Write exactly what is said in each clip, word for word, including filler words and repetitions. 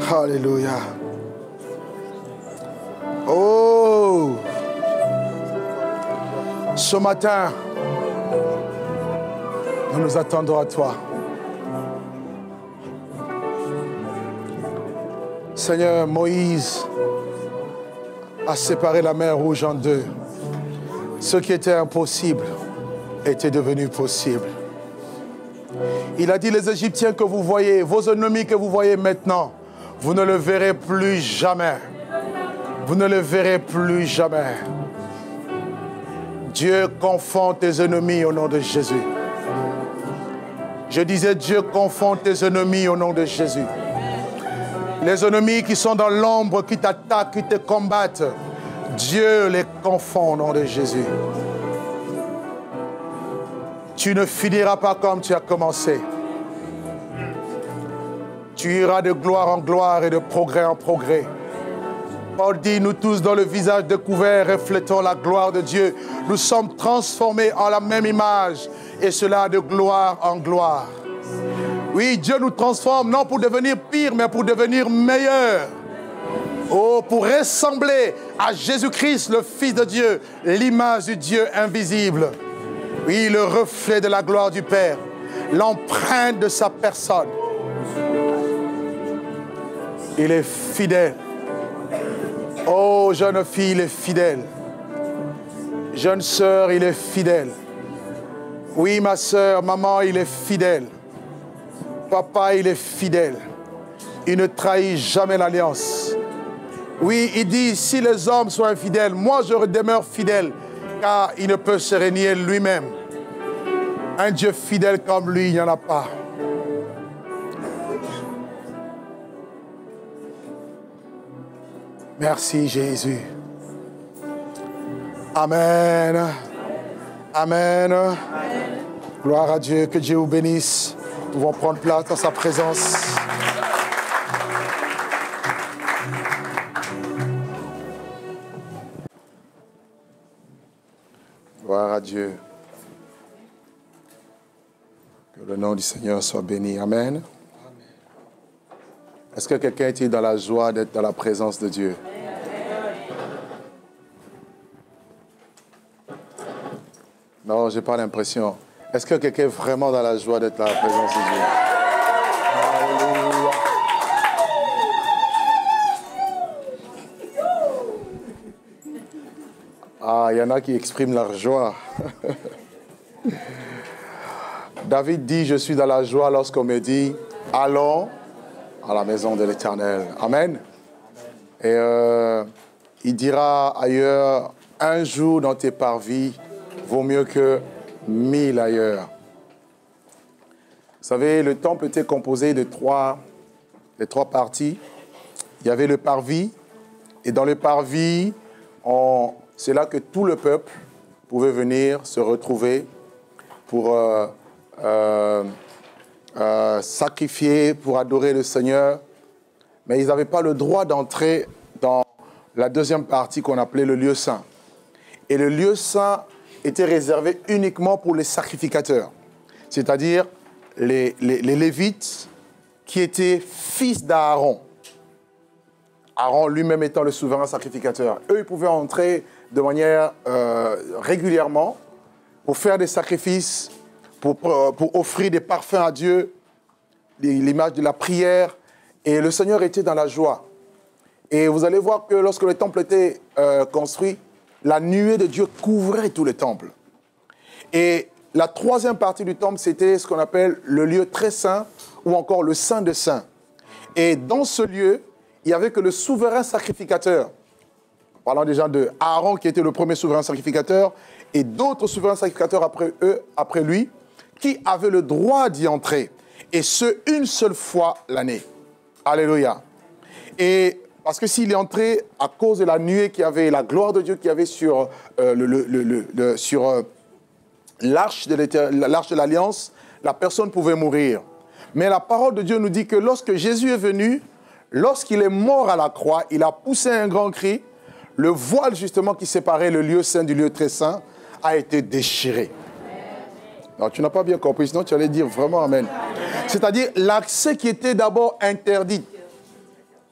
Alléluia. Oh, ce matin, nous nous attendons à toi. Seigneur, Moïse a séparé la mer Rouge en deux. Ce qui était impossible était devenu possible. Il a dit, les Égyptiens que vous voyez, vos ennemis que vous voyez maintenant, vous ne le verrez plus jamais. Vous ne le verrez plus jamais. Dieu confond tes ennemis au nom de Jésus. Je disais, Dieu confond tes ennemis au nom de Jésus. Les ennemis qui sont dans l'ombre, qui t'attaquent, qui te combattent, Dieu les confond au nom de Jésus. Tu ne finiras pas comme tu as commencé. Tu iras de gloire en gloire et de progrès en progrès. Paul dit, nous tous dans le visage découvert reflétons la gloire de Dieu. Nous sommes transformés en la même image et cela de gloire en gloire. Oui, Dieu nous transforme non pour devenir pire mais pour devenir meilleur. Oh, pour ressembler à Jésus-Christ, le Fils de Dieu, l'image du Dieu invisible. Oui, le reflet de la gloire du Père, l'empreinte de sa personne. Il est fidèle. Oh, jeune fille, il est fidèle. Jeune sœur, il est fidèle. Oui, ma sœur, maman, il est fidèle. Papa, il est fidèle. Il ne trahit jamais l'alliance. Oui, il dit, si les hommes sont infidèles, moi je demeure fidèle, car il ne peut se renier lui-même. Un Dieu fidèle comme lui, il n'y en a pas. Merci Jésus. Amen. Amen. Amen. Gloire à Dieu, que Dieu vous bénisse. Nous pouvons prendre place dans sa présence. Gloire à Dieu. Que le nom du Seigneur soit béni. Amen. Est-ce que quelqu'un est dans la joie d'être dans la présence de Dieu? Non, je n'ai pas l'impression. Est-ce que quelqu'un est vraiment dans la joie d'être dans la présence de Dieu? Alléluia. Ah, il y en a qui expriment leur joie. David dit, je suis dans la joie lorsqu'on me dit, allons à la maison de l'Éternel. Amen. Et euh, il dira ailleurs, un jour dans tes parvis vaut mieux que mille ailleurs. Vous savez, le temple était composé de trois, de trois parties. Il y avait le parvis, et dans le parvis, on, c'est là que tout le peuple pouvait venir se retrouver pour euh, euh, euh, sacrifier, pour adorer le Seigneur. Mais ils n'avaient pas le droit d'entrer dans la deuxième partie qu'on appelait le lieu saint. Et le lieu saint était réservé uniquement pour les sacrificateurs, c'est-à-dire les, les, les Lévites qui étaient fils d'Aaron. Aaron lui-même étant le souverain sacrificateur. Eux, ils pouvaient entrer de manière euh, régulièrement pour faire des sacrifices, pour, pour offrir des parfums à Dieu, l'image de la prière, et le Seigneur était dans la joie. Et vous allez voir que lorsque le temple était euh, construit, la nuée de Dieu couvrait tout le temple. Et la troisième partie du temple, c'était ce qu'on appelle le lieu très saint, ou encore le Saint des Saints. Et dans ce lieu, il n'y avait que le souverain sacrificateur. Parlant déjà de Aaron, qui était le premier souverain sacrificateur, et d'autres souverains sacrificateurs après eux, après lui, qui avaient le droit d'y entrer. Et ce, une seule fois l'année. Alléluia. Et parce que s'il est entré à cause de la nuée qui avait, la gloire de Dieu qui avait sur, euh, le, le, le, le, sur euh, l'arche de, de l'Alliance, la personne pouvait mourir. Mais la parole de Dieu nous dit que lorsque Jésus est venu, lorsqu'il est mort à la croix, il a poussé un grand cri, le voile justement qui séparait le lieu saint du lieu très saint a été déchiré. Non, tu n'as pas bien compris, sinon tu allais dire vraiment amen. C'est-à-dire l'accès qui était d'abord interdit.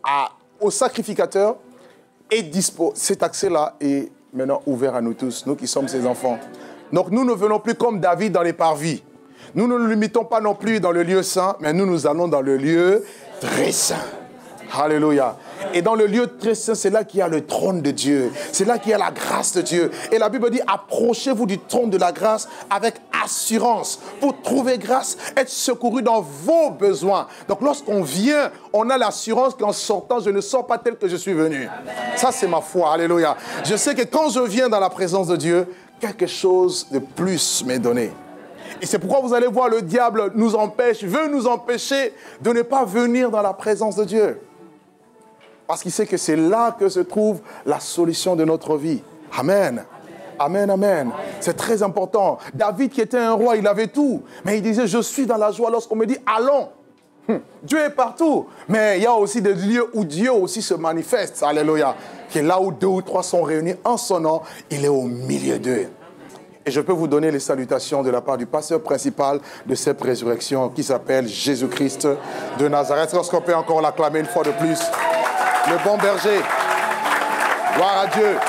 à, au sacrificateur est dispo. Cet accès-là est maintenant ouvert à nous tous, nous qui sommes ses enfants. Donc nous ne venons plus comme David dans les parvis. Nous ne nous limitons pas non plus dans le lieu saint, mais nous, nous allons dans le lieu très saint. Alléluia. Et dans le lieu très saint, c'est là qu'il y a le trône de Dieu. C'est là qu'il y a la grâce de Dieu. Et la Bible dit, approchez-vous du trône de la grâce avec assurance pour trouver grâce, être secouru dans vos besoins. Donc lorsqu'on vient, on a l'assurance qu'en sortant, je ne sors pas tel que je suis venu. Amen. Ça, c'est ma foi. Alléluia. Je sais que quand je viens dans la présence de Dieu, quelque chose de plus m'est donné. Et c'est pourquoi vous allez voir, le diable nous empêche, veut nous empêcher de ne pas venir dans la présence de Dieu. Parce qu'il sait que c'est là que se trouve la solution de notre vie. Amen. Amen, amen. C'est très important. David qui était un roi, il avait tout. Mais il disait, je suis dans la joie lorsqu'on me dit, allons. Hum, Dieu est partout. Mais il y a aussi des lieux où Dieu aussi se manifeste. Alléluia. Qui est là où deux ou trois sont réunis en son nom, il est au milieu d'eux. Et je peux vous donner les salutations de la part du pasteur principal de cette résurrection qui s'appelle Jésus-Christ de Nazareth. Est-ce qu'on peut encore l'acclamer une fois de plus? Le bon berger. Gloire à Dieu.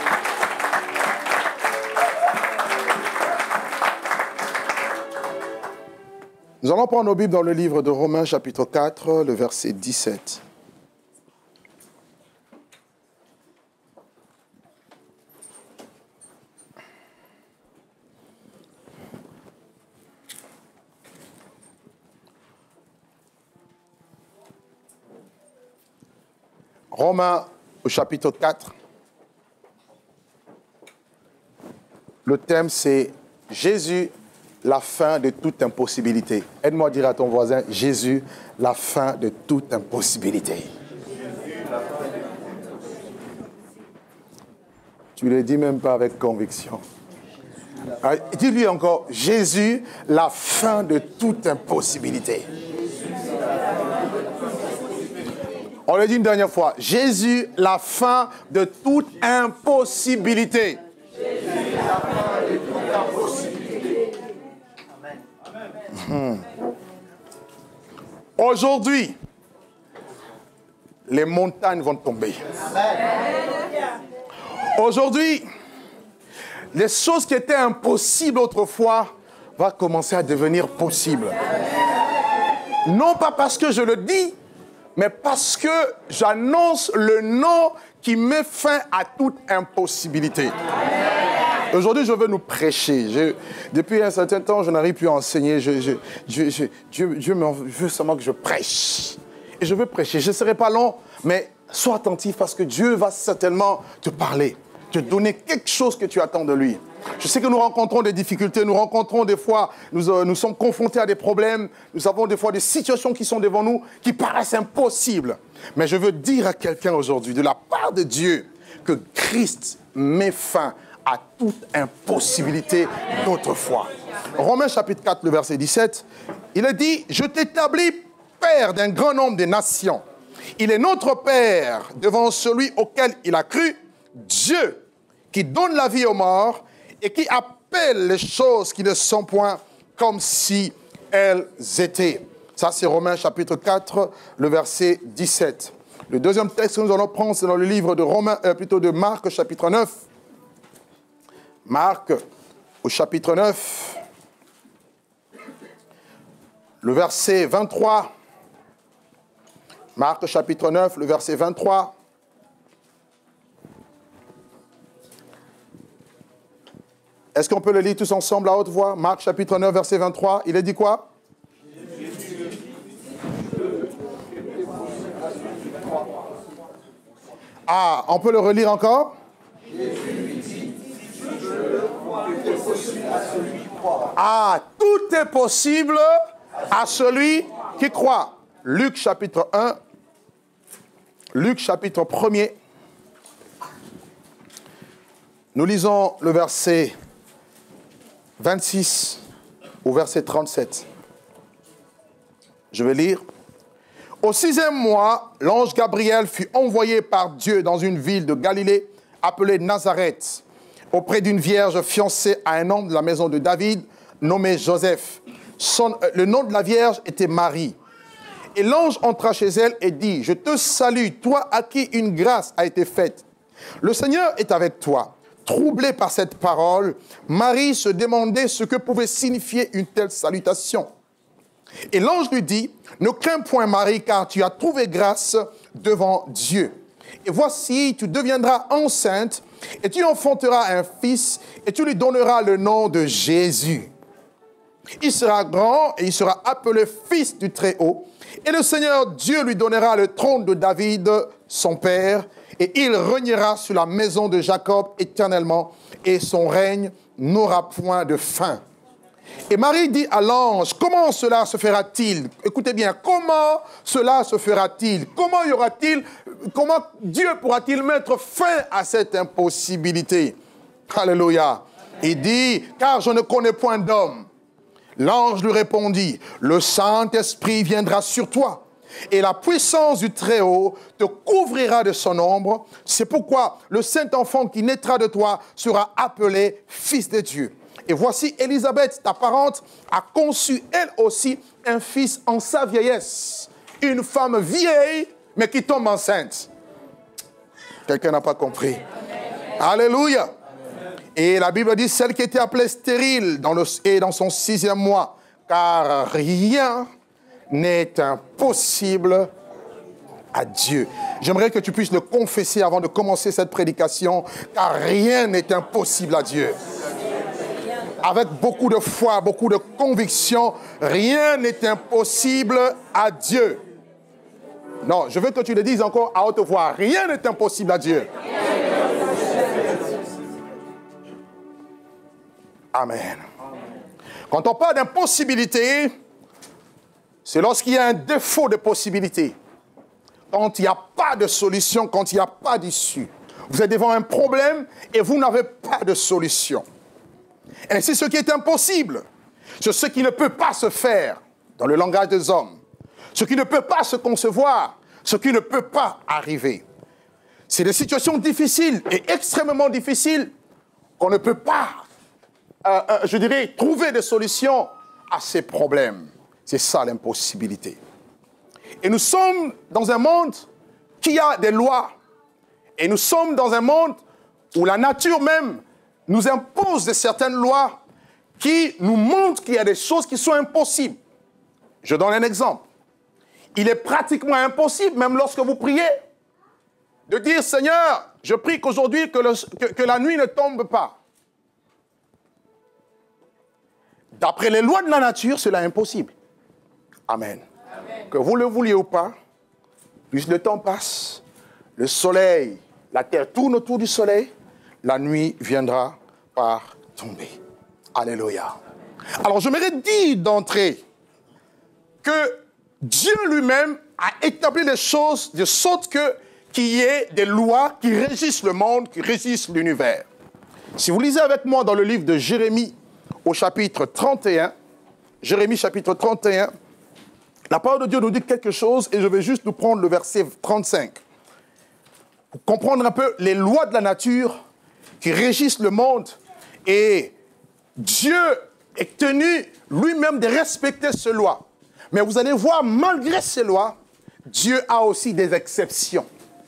Nous allons prendre nos Bibles dans le livre de Romains chapitre quatre, le verset dix-sept. Romains au chapitre quatre. Le thème c'est Jésus, la fin de toute impossibilité. Aide-moi à dire à ton voisin, Jésus, la fin de toute impossibilité. Tu ne le dis même pas avec conviction. Dis-lui encore, Jésus, la fin de toute impossibilité. On le dit une dernière fois. Jésus, la fin de toute impossibilité. Jésus, la fin de toute impossibilité. Amen. Hum. Aujourd'hui, les montagnes vont tomber. Amen. Aujourd'hui, les choses qui étaient impossibles autrefois vont commencer à devenir possibles. Amen. Non pas parce que je le dis, mais parce que j'annonce le nom qui met fin à toute impossibilité. Amen. Aujourd'hui, je veux nous prêcher. Je, depuis un certain temps, je n'arrive plus à enseigner. Je, je, je, je, Dieu, Dieu veut seulement que je prêche. Et je veux prêcher. Je ne serai pas long, mais sois attentif parce que Dieu va certainement te parler, te donner quelque chose que tu attends de lui. Je sais que nous rencontrons des difficultés, nous rencontrons des fois, nous, euh, nous sommes confrontés à des problèmes, nous avons des fois des situations qui sont devant nous, qui paraissent impossibles. Mais je veux dire à quelqu'un aujourd'hui, de la part de Dieu, que Christ met fin à toute impossibilité d'autrefois. Romains chapitre quatre, le verset dix-sept, il est dit, « Je t'établis Père d'un grand nombre de nations. Il est notre Père devant celui auquel il a cru, Dieu, qui donne la vie aux morts, et qui appelle les choses qui ne sont point comme si elles étaient. » Ça, c'est Romains chapitre quatre, le verset dix-sept. Le deuxième texte que nous allons prendre, c'est dans le livre de Romains, euh, plutôt de Marc, chapitre neuf. Marc, au chapitre neuf, le verset vingt-trois. Marc, chapitre neuf, le verset vingt-trois. Est-ce qu'on peut le lire tous ensemble à haute voix? Marc chapitre neuf, verset vingt-trois. Il est dit quoi? Ah, on peut le relire encore? Ah, tout est possible à celui qui croit. Luc chapitre un. Luc chapitre un. Nous lisons le verset vingt-six au verset trente-sept. Je vais lire. Au sixième mois, l'ange Gabriel fut envoyé par Dieu dans une ville de Galilée appelée Nazareth, auprès d'une vierge fiancée à un homme de la maison de David, nommé Joseph. Son, euh, le nom de la vierge était Marie. et l'ange entra chez elle et dit, « Je te salue, toi à qui une grâce a été faite. Le Seigneur est avec toi. » Troublée par cette parole, Marie se demandait ce que pouvait signifier une telle salutation. Et l'ange lui dit, « Ne crains point Marie, car tu as trouvé grâce devant Dieu. Et voici, tu deviendras enceinte, et tu enfanteras un fils, et tu lui donneras le nom de Jésus. Il sera grand, et il sera appelé fils du Très-Haut, et le Seigneur Dieu lui donnera le trône de David, son père, et il régnera sur la maison de Jacob éternellement, et son règne n'aura point de fin. » Et Marie dit à l'ange, « Comment cela se fera-t-il » Écoutez bien, comment cela se fera-t-il? Comment y aura-t-il, comment Dieu pourra-t-il mettre fin à cette impossibilité? Alléluia. Il dit, « Car je ne connais point d'homme. » L'ange lui répondit, « Le Saint-Esprit viendra sur toi, et la puissance du Très-Haut te couvrira de son ombre. C'est pourquoi le Saint-Enfant qui naîtra de toi sera appelé Fils de Dieu. Et voici Élisabeth, ta parente, a conçu elle aussi un fils en sa vieillesse. Une femme vieille, mais qui tombe enceinte. » Quelqu'un n'a pas compris. Amen. Alléluia. Amen. Et la Bible dit, celle qui était appelée stérile dans le, est dans son sixième mois, car rien n'est impossible à Dieu. J'aimerais que tu puisses le confesser avant de commencer cette prédication, car rien n'est impossible à Dieu. Avec beaucoup de foi, beaucoup de conviction, rien n'est impossible à Dieu. Non, je veux que tu le dises encore à haute voix, rien n'est impossible à Dieu. Amen. Quand on parle d'impossibilité, c'est lorsqu'il y a un défaut de possibilité. Quand il n'y a pas de solution, quand il n'y a pas d'issue. Vous êtes devant un problème et vous n'avez pas de solution. Ainsi, ce qui est impossible, c'est ce qui ne peut pas se faire dans le langage des hommes. Ce qui ne peut pas se concevoir, ce qui ne peut pas arriver. C'est des situations difficiles et extrêmement difficiles qu'on ne peut pas, euh, euh, je dirais, trouver des solutions à ces problèmes. C'est ça l'impossibilité. Et nous sommes dans un monde qui a des lois. Et nous sommes dans un monde où la nature même nous impose de certaines lois qui nous montrent qu'il y a des choses qui sont impossibles. Je donne un exemple. Il est pratiquement impossible, même lorsque vous priez, de dire, Seigneur, je prie qu'aujourd'hui, que, que, que la nuit ne tombe pas. D'après les lois de la nature, cela est impossible. Amen. Amen. Que vous le vouliez ou pas, plus le temps passe, le soleil, la terre tourne autour du soleil, la nuit viendra par tomber. Alléluia. Alors, je m'aurais dit d'entrée que Dieu lui-même a établi les choses de sorte que qu'il y ait des lois qui régissent le monde, qui régissent l'univers. Si vous lisez avec moi dans le livre de Jérémie, au chapitre trente et un, Jérémie chapitre trente et un, la parole de Dieu nous dit quelque chose et je vais juste nous prendre le verset trente-cinq. Pour comprendre un peu les lois de la nature qui régissent le monde. Et Dieu est tenu lui-même de respecter ces lois. Mais vous allez voir, malgré ces lois, Dieu a aussi des exceptions.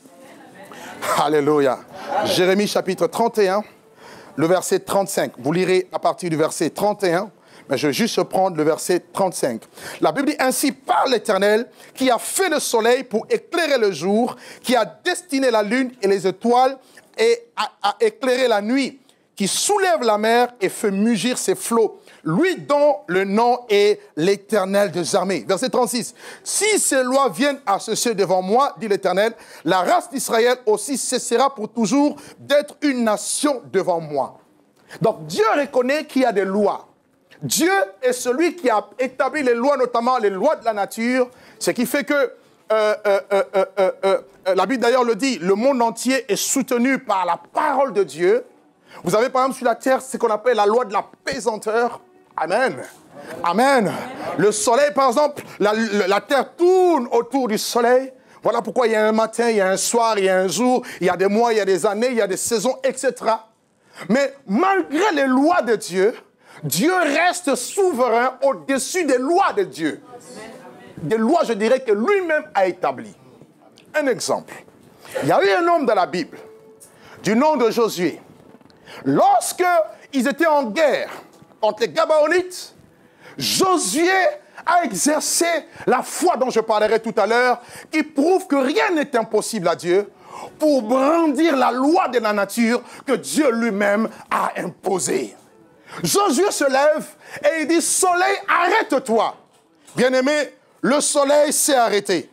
Alléluia. Jérémie chapitre trente et un, le verset trente-cinq. Vous lirez à partir du verset trente et un, mais je vais juste prendre le verset trente-cinq. La Bible dit, ainsi parle l'Éternel, qui a fait le soleil pour éclairer le jour, qui a destiné la lune et les étoiles et a, a éclairé la nuit, qui soulève la mer et fait mugir ses flots. Lui dont le nom est l'Éternel des armées. Verset trente-six. Si ces lois viennent à cesser devant moi, dit l'Éternel, la race d'Israël aussi cessera pour toujours d'être une nation devant moi. Donc Dieu reconnaît qu'il y a des lois. Dieu est celui qui a établi les lois, notamment les lois de la nature, ce qui fait que, euh, euh, euh, euh, euh, euh, la Bible d'ailleurs le dit, le monde entier est soutenu par la parole de Dieu. Vous avez par exemple sur la terre ce qu'on appelle la loi de la pesanteur. Amen. Amen. Amen. Le soleil, par exemple, la, la, la terre tourne autour du soleil. Voilà pourquoi il y a un matin, il y a un soir, il y a un jour, il y a des mois, il y a des années, il y a des saisons, et cetera. Mais malgré les lois de Dieu, Dieu reste souverain au-dessus des lois de Dieu. des lois, je dirais, que lui-même a établies. Un exemple. Il y a eu un homme dans la Bible, du nom de Josué. Lorsque ils étaient en guerre contre les Gabaonites, Josué a exercé la foi dont je parlerai tout à l'heure, qui prouve que rien n'est impossible à Dieu, pour brandir la loi de la nature que Dieu lui-même a imposée. Josué se lève et il dit, soleil, arrête-toi. Bien-aimé, le soleil s'est arrêté.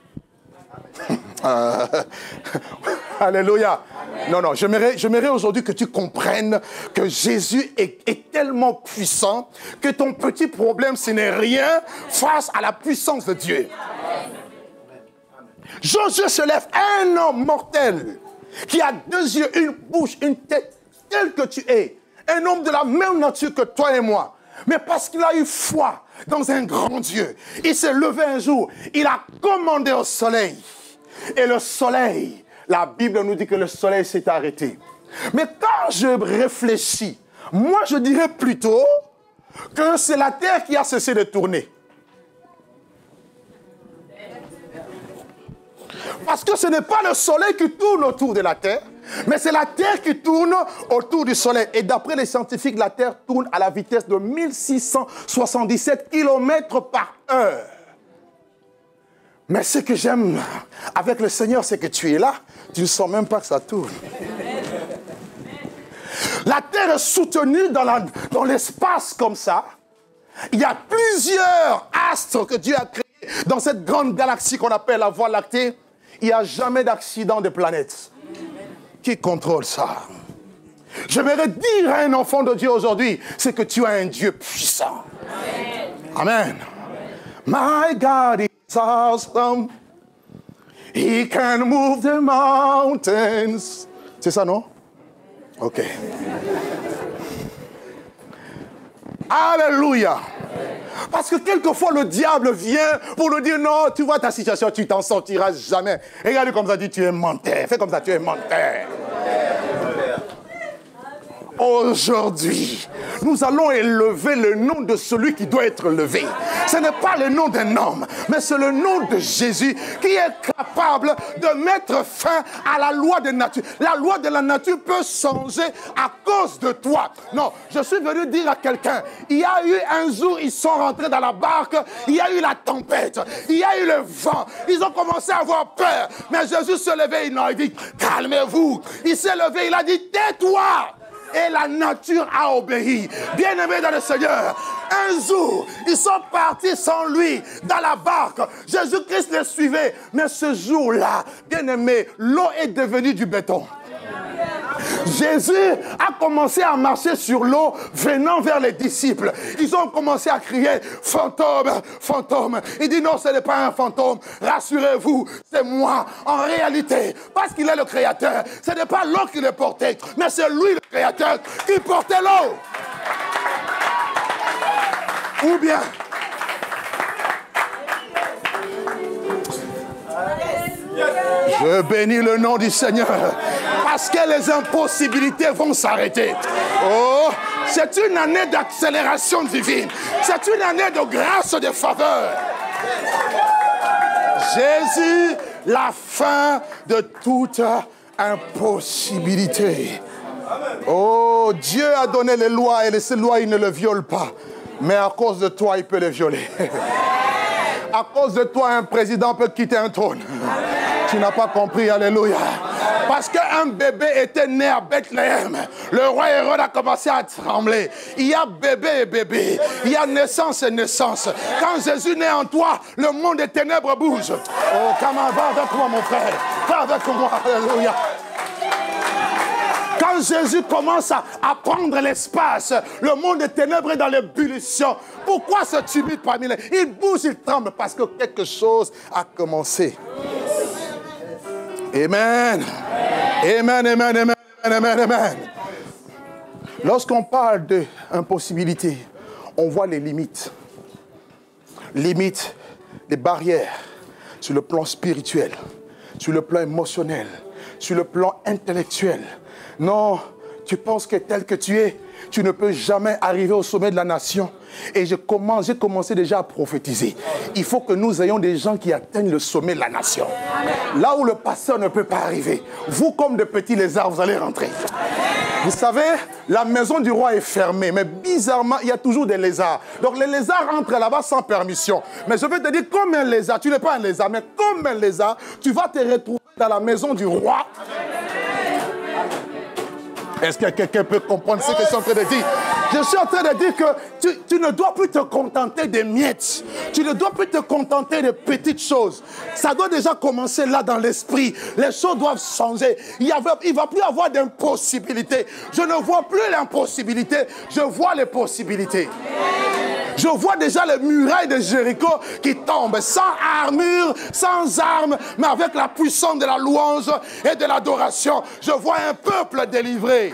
Euh, alléluia. Amen. Non, non, j'aimerais, j'aimerais aujourd'hui que tu comprennes que Jésus est, est tellement puissant que ton petit problème, ce n'est rien face à la puissance de Dieu. Amen. Josué se lève, un homme mortel qui a deux yeux, une bouche, une tête, tel que tu es. Un homme de la même nature que toi et moi. Mais parce qu'il a eu foi dans un grand Dieu, il s'est levé un jour, il a commandé au soleil. Et le soleil, la Bible nous dit que le soleil s'est arrêté. Mais quand je réfléchis, moi je dirais plutôt que c'est la terre qui a cessé de tourner. Parce que ce n'est pas le soleil qui tourne autour de la terre, mais c'est la terre qui tourne autour du soleil. Et d'après les scientifiques, la terre tourne à la vitesse de mille six cent soixante-dix-sept kilomètres par heure. Mais ce que j'aime avec le Seigneur, c'est que tu es là, tu ne sens même pas que ça tourne. La terre est soutenue dans, la, dans l'espace comme ça. Il y a plusieurs astres que Dieu a créés dans cette grande galaxie qu'on appelle la Voie lactée. Il n'y a jamais d'accident de planète. Qui contrôle ça? J'aimerais dire à un enfant de Dieu aujourd'hui, c'est que tu as un Dieu puissant. Amen. Amen. My God is awesome. He can move the mountains. C'est ça, non? Ok. Alléluia. Parce que quelquefois le diable vient pour nous dire non, tu vois ta situation, tu t'en sortiras jamais. Regarde comme ça, dit tu es menteur. Fais comme ça, tu es menteur. Aujourd'hui, nous allons élever le nom de celui qui doit être levé. Ce n'est pas le nom d'un homme, mais c'est le nom de Jésus qui est capable de mettre fin à la loi de nature. La loi de la nature peut changer à cause de toi. Non, je suis venu dire à quelqu'un, il y a eu un jour, ils sont rentrés dans la barque, il y a eu la tempête, il y a eu le vent, ils ont commencé à avoir peur. Mais Jésus se levait, il a dit, calmez-vous. Il s'est levé, il a dit, tais-toi. Et la nature a obéi. Bien-aimés dans le Seigneur, un jour, ils sont partis sans lui dans la barque. Jésus-Christ les suivait. Mais ce jour-là, bien-aimés, l'eau est devenue du béton. Jésus a commencé à marcher sur l'eau venant vers les disciples. Ils ont commencé à crier « Fantôme, fantôme ». Il dit « Non, ce n'est pas un fantôme. Rassurez-vous, c'est moi. En réalité, parce qu'il est le Créateur, ce n'est pas l'eau qui le portait, mais c'est lui le Créateur qui portait l'eau. » Ou bien... Je bénis le nom du Seigneur parce que les impossibilités vont s'arrêter. Oh, c'est une année d'accélération divine. C'est une année de grâce et de faveur. Jésus, la fin de toute impossibilité. Oh, Dieu a donné les lois et ces lois, il ne les viole pas. Mais à cause de toi, il peut les violer. À cause de toi, un président peut quitter un trône. Tu n'as pas compris, alléluia. Parce qu'un bébé était né à Bethléem. Le roi Hérode a commencé à trembler. Il y a bébé et bébé. Il y a naissance et naissance. Quand Jésus naît en toi, le monde des ténèbres bouge. Oh, comment va avec moi, mon frère? Va avec moi, alléluia. Quand Jésus commence à, à prendre l'espace, le monde des ténèbres est dans l'ébullition. Pourquoi ce tumulte parmi les... Il bouge, il tremble parce que quelque chose a commencé. Amen. Amen, amen, amen, amen, amen. Lorsqu'on parle d'impossibilité, on voit les limites. Limites, les barrières sur le plan spirituel, sur le plan émotionnel, sur le plan intellectuel. Non, tu penses que tel que tu es, tu ne peux jamais arriver au sommet de la nation. Et je commence, j'ai commencé déjà à prophétiser. Il faut que nous ayons des gens qui atteignent le sommet de la nation. Là où le pasteur ne peut pas arriver, vous comme de petits lézards, vous allez rentrer. Vous savez, la maison du roi est fermée, mais bizarrement, il y a toujours des lézards. Donc les lézards rentrent là-bas sans permission. Mais je vais te dire, comme un lézard, tu n'es pas un lézard, mais comme un lézard, tu vas te retrouver dans la maison du roi. Est-ce que quelqu'un peut comprendre ce que je suis en train de dire? Je suis en train de dire que tu, tu ne dois plus te contenter des miettes. Tu ne dois plus te contenter de petites choses. Ça doit déjà commencer là dans l'esprit. Les choses doivent changer. Il ne va plus avoir d'impossibilité. Je ne vois plus l'impossibilité. Je vois les possibilités. Je vois déjà les murailles de Jéricho qui tombent sans armure, sans armes, mais avec la puissance de la louange et de l'adoration. Je vois un peuple délivré.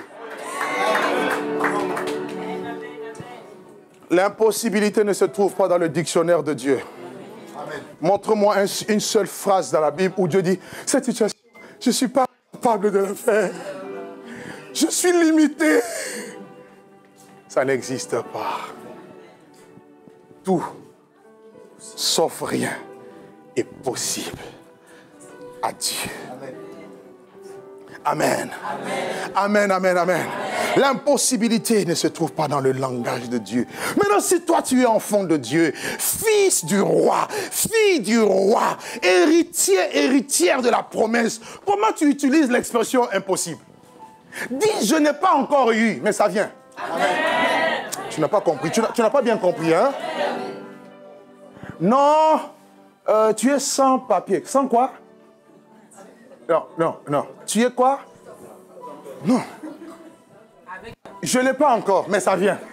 L'impossibilité ne se trouve pas dans le dictionnaire de Dieu. Montre-moi un, une seule phrase dans la Bible où Dieu dit, cette situation, je ne suis pas capable de le faire. Je suis limité. Ça n'existe pas. Tout, sauf rien, est possible à Dieu. Amen. Amen, amen, amen. L'impossibilité ne se trouve pas dans le langage de Dieu. Maintenant, si toi tu es enfant de Dieu, fils du roi, fille du roi, héritier, héritière de la promesse, comment tu utilises l'expression impossible? Dis, je n'ai pas encore eu, mais ça vient. Amen. Tu n'as pas compris, tu n'as pas bien compris, hein? Non, euh, tu es sans papier. Sans quoi? Non, non, non. Tu es quoi? Non. Je ne l'ai pas encore, mais ça vient.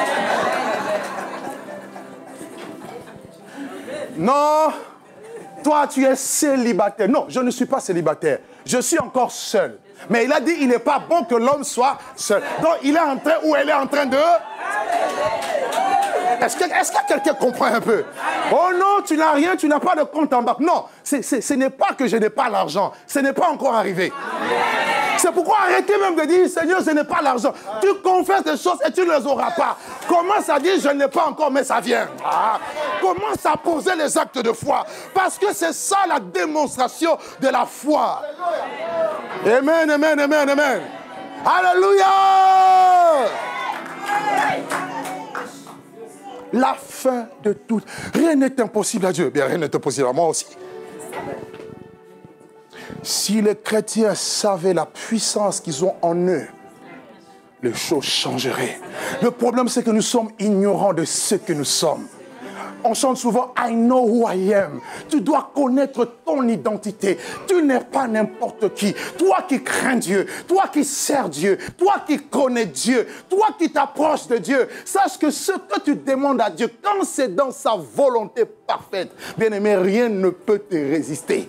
Non, toi tu es célibataire. Non, je ne suis pas célibataire. Je suis encore seul. Mais il a dit, il n'est pas bon que l'homme soit seul. Donc il est en train, ou elle est en train de... Est-ce que, est-ce que quelqu'un comprend un peu? Oh non, tu n'as rien, tu n'as pas de compte en banque. Non, c'est, c'est, ce n'est pas que je n'ai pas l'argent. Ce n'est pas encore arrivé. C'est pourquoi arrêtez même de dire, Seigneur, ce n'est pas l'argent. Tu confesses des choses et tu ne les auras pas. Commence à dire, je n'ai pas encore, mais ça vient. Ah. Commence à poser les actes de foi. Parce que c'est ça la démonstration de la foi. Amen, amen, amen, amen. Alléluia. La fin de tout. Rien n'est impossible à Dieu. Bien, rien n'est impossible à moi aussi. Si les chrétiens savaient la puissance qu'ils ont en eux, les choses changeraient. Le problème, c'est que nous sommes ignorants de ce que nous sommes. On chante souvent « I know who I am ». Tu dois connaître ton identité. Tu n'es pas n'importe qui. Toi qui crains Dieu, toi qui sers Dieu, toi qui connais Dieu, toi qui t'approches de Dieu, sache que ce que tu demandes à Dieu, quand c'est dans sa volonté parfaite, bien-aimé, rien ne peut te résister.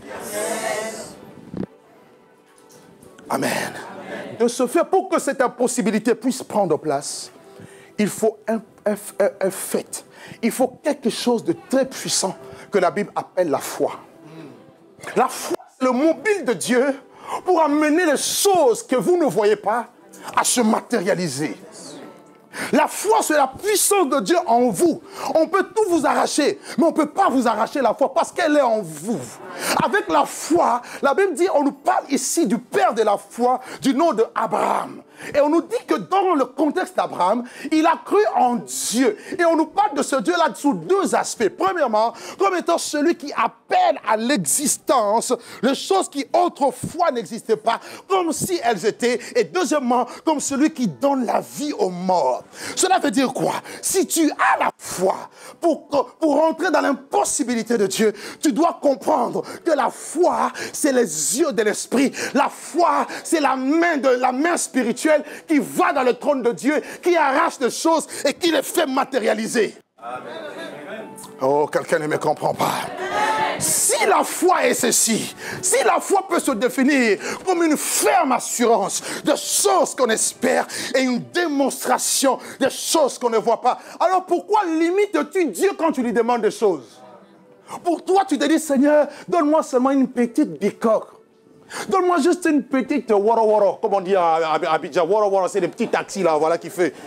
Amen. De ce fait, pour que cette impossibilité puisse prendre place, il faut un, un, un, un fait. Il faut quelque chose de très puissant que la Bible appelle la foi. La foi, c'est le mobile de Dieu pour amener les choses que vous ne voyez pas à se matérialiser. La foi, c'est la puissance de Dieu en vous. On peut tout vous arracher, mais on ne peut pas vous arracher la foi parce qu'elle est en vous. Avec la foi, la Bible dit, on nous parle ici du père de la foi, du nom d'Abraham. Et on nous dit que dans le contexte d'Abraham, il a cru en Dieu. Et on nous parle de ce Dieu-là sous deux aspects. Premièrement, comme étant celui qui appelle à l'existence les choses qui autrefois n'existaient pas, comme si elles étaient. Et deuxièmement, comme celui qui donne la vie aux morts. Cela veut dire quoi? Si tu as la foi pour, pour rentrer dans l'impossibilité de Dieu, tu dois comprendre que la foi, c'est les yeux de l'esprit. La foi, c'est la main de la main spirituelle qui va dans le trône de Dieu, qui arrache des choses et qui les fait matérialiser. Amen. Oh, quelqu'un ne me comprend pas. Si la foi est ceci, si la foi peut se définir comme une ferme assurance de choses qu'on espère et une démonstration de choses qu'on ne voit pas, alors pourquoi limites-tu Dieu quand tu lui demandes des choses? Pour toi, tu te dis, Seigneur, donne-moi seulement une petite bicoque. Donne-moi juste une petite woro woro, comme on dit à Abidjan. Woro woro, c'est des petits taxis là, voilà, qui fait.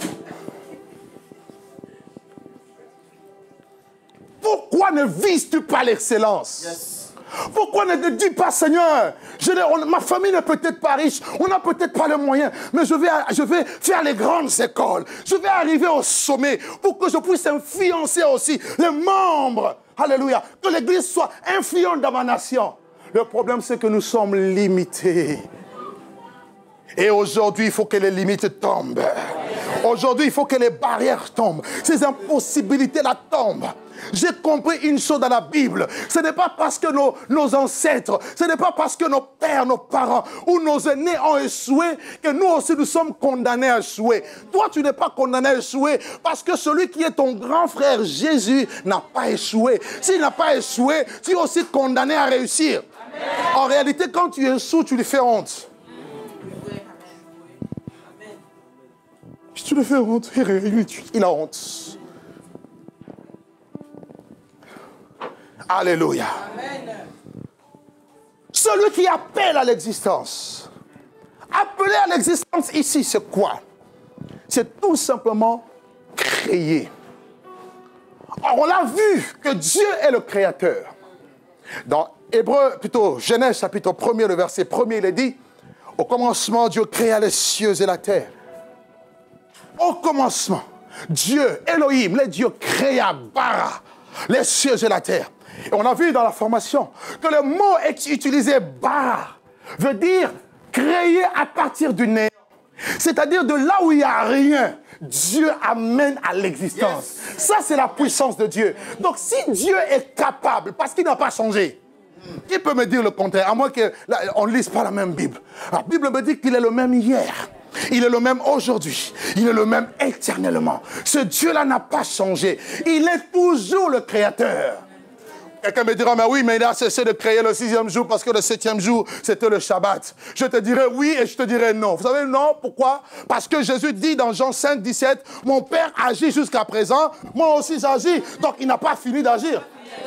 Pourquoi ne vises-tu pas l'excellence? Yes. Pourquoi ne te dis pas, Seigneur, je, on, ma famille n'est peut-être pas riche, on n'a peut-être pas les moyens, mais je vais, je vais faire les grandes écoles, je vais arriver au sommet pour que je puisse influencer aussi les membres. Alléluia. Que l'Église soit influente dans ma nation. Le problème, c'est que nous sommes limités. Et aujourd'hui, il faut que les limites tombent. Aujourd'hui, il faut que les barrières tombent. Ces impossibilités-là tombent. J'ai compris une chose dans la Bible. Ce n'est pas parce que nos, nos ancêtres, ce n'est pas parce que nos pères, nos parents ou nos aînés ont échoué que nous aussi nous sommes condamnés à échouer. Toi, tu n'es pas condamné à échouer parce que celui qui est ton grand frère Jésus n'a pas échoué. S'il n'a pas échoué, tu es aussi condamné à réussir. Amen. En réalité, quand tu échoues, tu lui fais honte. Si tu lui fais honte, il a honte. Alléluia. Amen. Celui qui appelle à l'existence. Appeler à l'existence ici, c'est quoi? C'est tout simplement créer. Or, on a vu que Dieu est le créateur. Dans Hébreu, plutôt Genèse chapitre premier, le verset premier, il est dit, au commencement, Dieu créa les cieux et la terre. Au commencement, Dieu, Elohim, le Dieu créa, bara, les cieux et la terre. Et on a vu dans la formation que le mot utilisé, bara, veut dire créer à partir du néant. C'est-à-dire de là où il n'y a rien, Dieu amène à l'existence. Yes. Ça, c'est la puissance de Dieu. Donc, si Dieu est capable, parce qu'il n'a pas changé, qui peut me dire le contraire? À moins qu'on ne lise pas la même Bible. La Bible me dit qu'il est le même hier. Il est le même aujourd'hui. Il est le même éternellement. Ce Dieu-là n'a pas changé. Il est toujours le Créateur. Quelqu'un me dira, mais oui, mais il a cessé de créer le sixième jour parce que le septième jour, c'était le Shabbat. Je te dirai oui et je te dirai non. Vous savez non, pourquoi? Parce que Jésus dit dans Jean cinq, dix-sept, mon Père agit jusqu'à présent, moi aussi j'agis. Donc il n'a pas fini d'agir.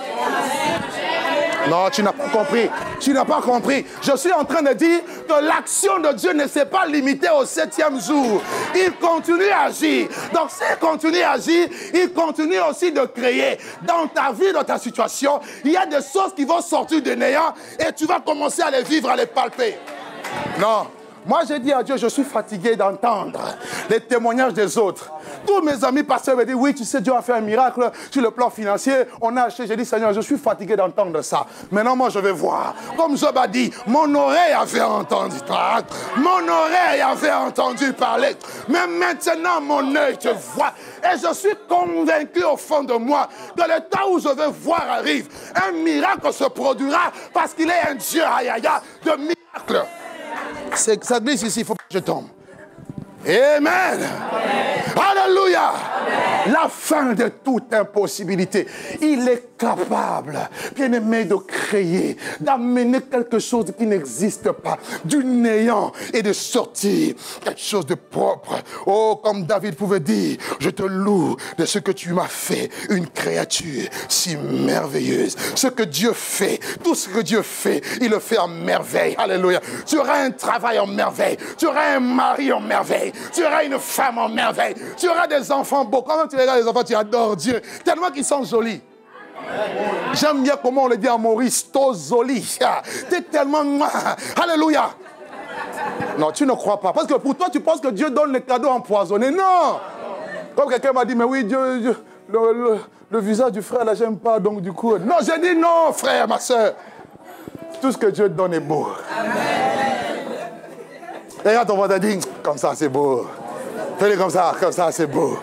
Non, tu n'as pas compris. Tu n'as pas compris. Je suis en train de dire que l'action de Dieu ne s'est pas limitée au septième jour. Il continue à agir. Donc, s'il continue à agir, il continue aussi de créer. Dans ta vie, dans ta situation, il y a des choses qui vont sortir de néant et tu vas commencer à les vivre, à les palper. Non. Moi, j'ai dit à Dieu, je suis fatigué d'entendre les témoignages des autres. Tous mes amis pasteurs me disent, oui, tu sais, Dieu a fait un miracle sur le plan financier. On a acheté, j'ai dit, Seigneur, je suis fatigué d'entendre ça. Maintenant, moi, je vais voir. Comme Job a dit, mon oreille avait entendu parler. Mon oreille avait entendu parler. Mais maintenant, mon œil te voit. Et je suis convaincu au fond de moi que le temps où je vais voir arrive. Un miracle se produira parce qu'il est un Dieu, aïe, aïe, aïe, de miracles. C'est, ça glisse ici, il faut pas que je tombe. Amen. Amen. Alléluia. Amen. La fin de toute impossibilité. Il est capable, bien-aimé, de créer, d'amener quelque chose qui n'existe pas, du néant et de sortir quelque chose de propre. Oh, comme David pouvait dire, je te loue de ce que tu m'as fait, une créature si merveilleuse. Ce que Dieu fait, tout ce que Dieu fait, il le fait en merveille. Alléluia. Tu auras un travail en merveille, tu auras un mari en merveille, tu auras une femme en merveille, tu auras des enfants beaux. Quand tu regardes les enfants, tu adores Dieu, tellement qu'ils sont jolis. J'aime bien comment on le dit en Maurice, Tozoli. T'es tellement... Alléluia. Non, tu ne crois pas. Parce que pour toi, tu penses que Dieu donne les cadeaux empoisonnés. Non. Comme quelqu'un m'a dit, mais oui, Dieu, Dieu le, le, le visage du frère, là, j'aime pas, donc du coup... Non, j'ai dit non, frère, ma soeur. Tout ce que Dieu donne est beau. Amen. Regarde ton voisin, dit, comme ça, c'est beau. Fais-le comme ça, comme ça, c'est beau.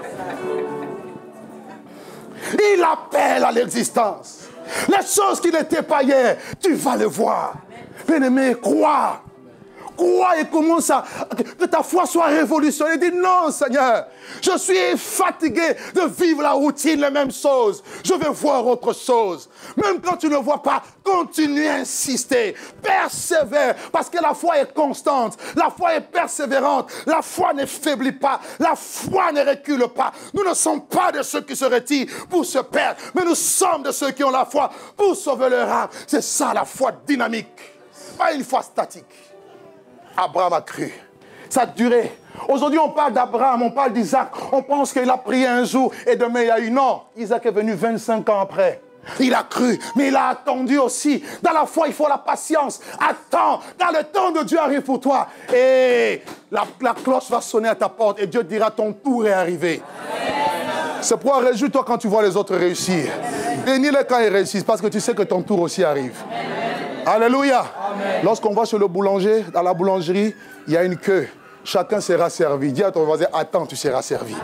Il appelle à l'existence. Les choses qui n'étaient pas hier, tu vas les voir. Bien-aimé, crois. Crois et commence à... Que ta foi soit révolutionnée. Dis non, Seigneur. Je suis fatigué de vivre la routine, les mêmes choses. Je veux voir autre chose. Même quand tu ne vois pas, continue à insister. Persévère. Parce que la foi est constante. La foi est persévérante. La foi ne faiblit pas. La foi ne recule pas. Nous ne sommes pas de ceux qui se retirent pour se perdre. Mais nous sommes de ceux qui ont la foi pour sauver leur âme. C'est ça la foi dynamique. pas une foi statique. Abraham a cru. Ça a duré. Aujourd'hui, on parle d'Abraham, on parle d'Isaac. On pense qu'il a prié un jour et demain il y a eu. Non, Isaac est venu vingt-cinq ans après. Il a cru, mais il a attendu aussi. Dans la foi, il faut la patience. Attends, quand le temps de Dieu arrive pour toi, et la, la cloche va sonner à ta porte et Dieu dira ton tour est arrivé. C'est pourquoi réjouis-toi quand tu vois les autres réussir. Bénis-les quand ils réussissent parce que tu sais que ton tour aussi arrive. Alléluia. Lorsqu'on va chez le boulanger, dans la boulangerie, il y a une queue. Chacun sera servi. Dis à ton voisin, attends, tu seras servi.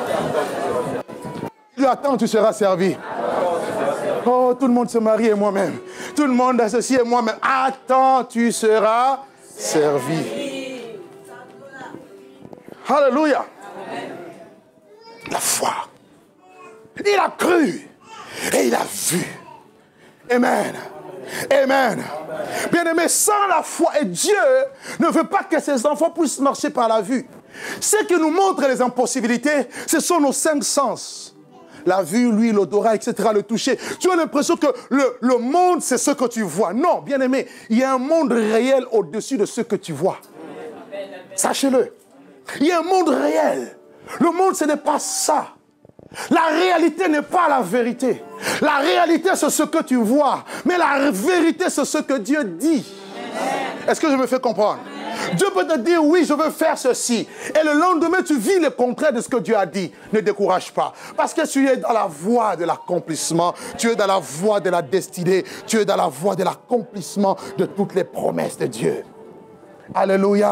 Dis, attends, tu seras servi. Oh, tout le monde se marie et moi-même. Tout le monde associé et moi-même. Attends, tu seras servi. Alléluia. La foi. Il a cru et il a vu. Amen. Amen. Bien-aimé, sans la foi, et Dieu ne veut pas que ses enfants puissent marcher par la vue. Ce qui nous montre les impossibilités, ce sont nos cinq sens. La vue, l'ouïe, l'odorat, et cetera, le toucher. Tu as l'impression que le, le monde, c'est ce que tu vois. Non, bien-aimé, il y a un monde réel au-dessus de ce que tu vois. Sachez-le. Il y a un monde réel. Le monde, ce n'est pas ça. La réalité n'est pas la vérité. La réalité, c'est ce que tu vois. Mais la vérité, c'est ce que Dieu dit. Est-ce que je me fais comprendre? Dieu peut te dire, oui, je veux faire ceci. Et le lendemain, tu vis le contraire de ce que Dieu a dit. Ne décourage pas. Parce que tu es dans la voie de l'accomplissement. Tu es dans la voie de la destinée. Tu es dans la voie de l'accomplissement de toutes les promesses de Dieu. Alléluia.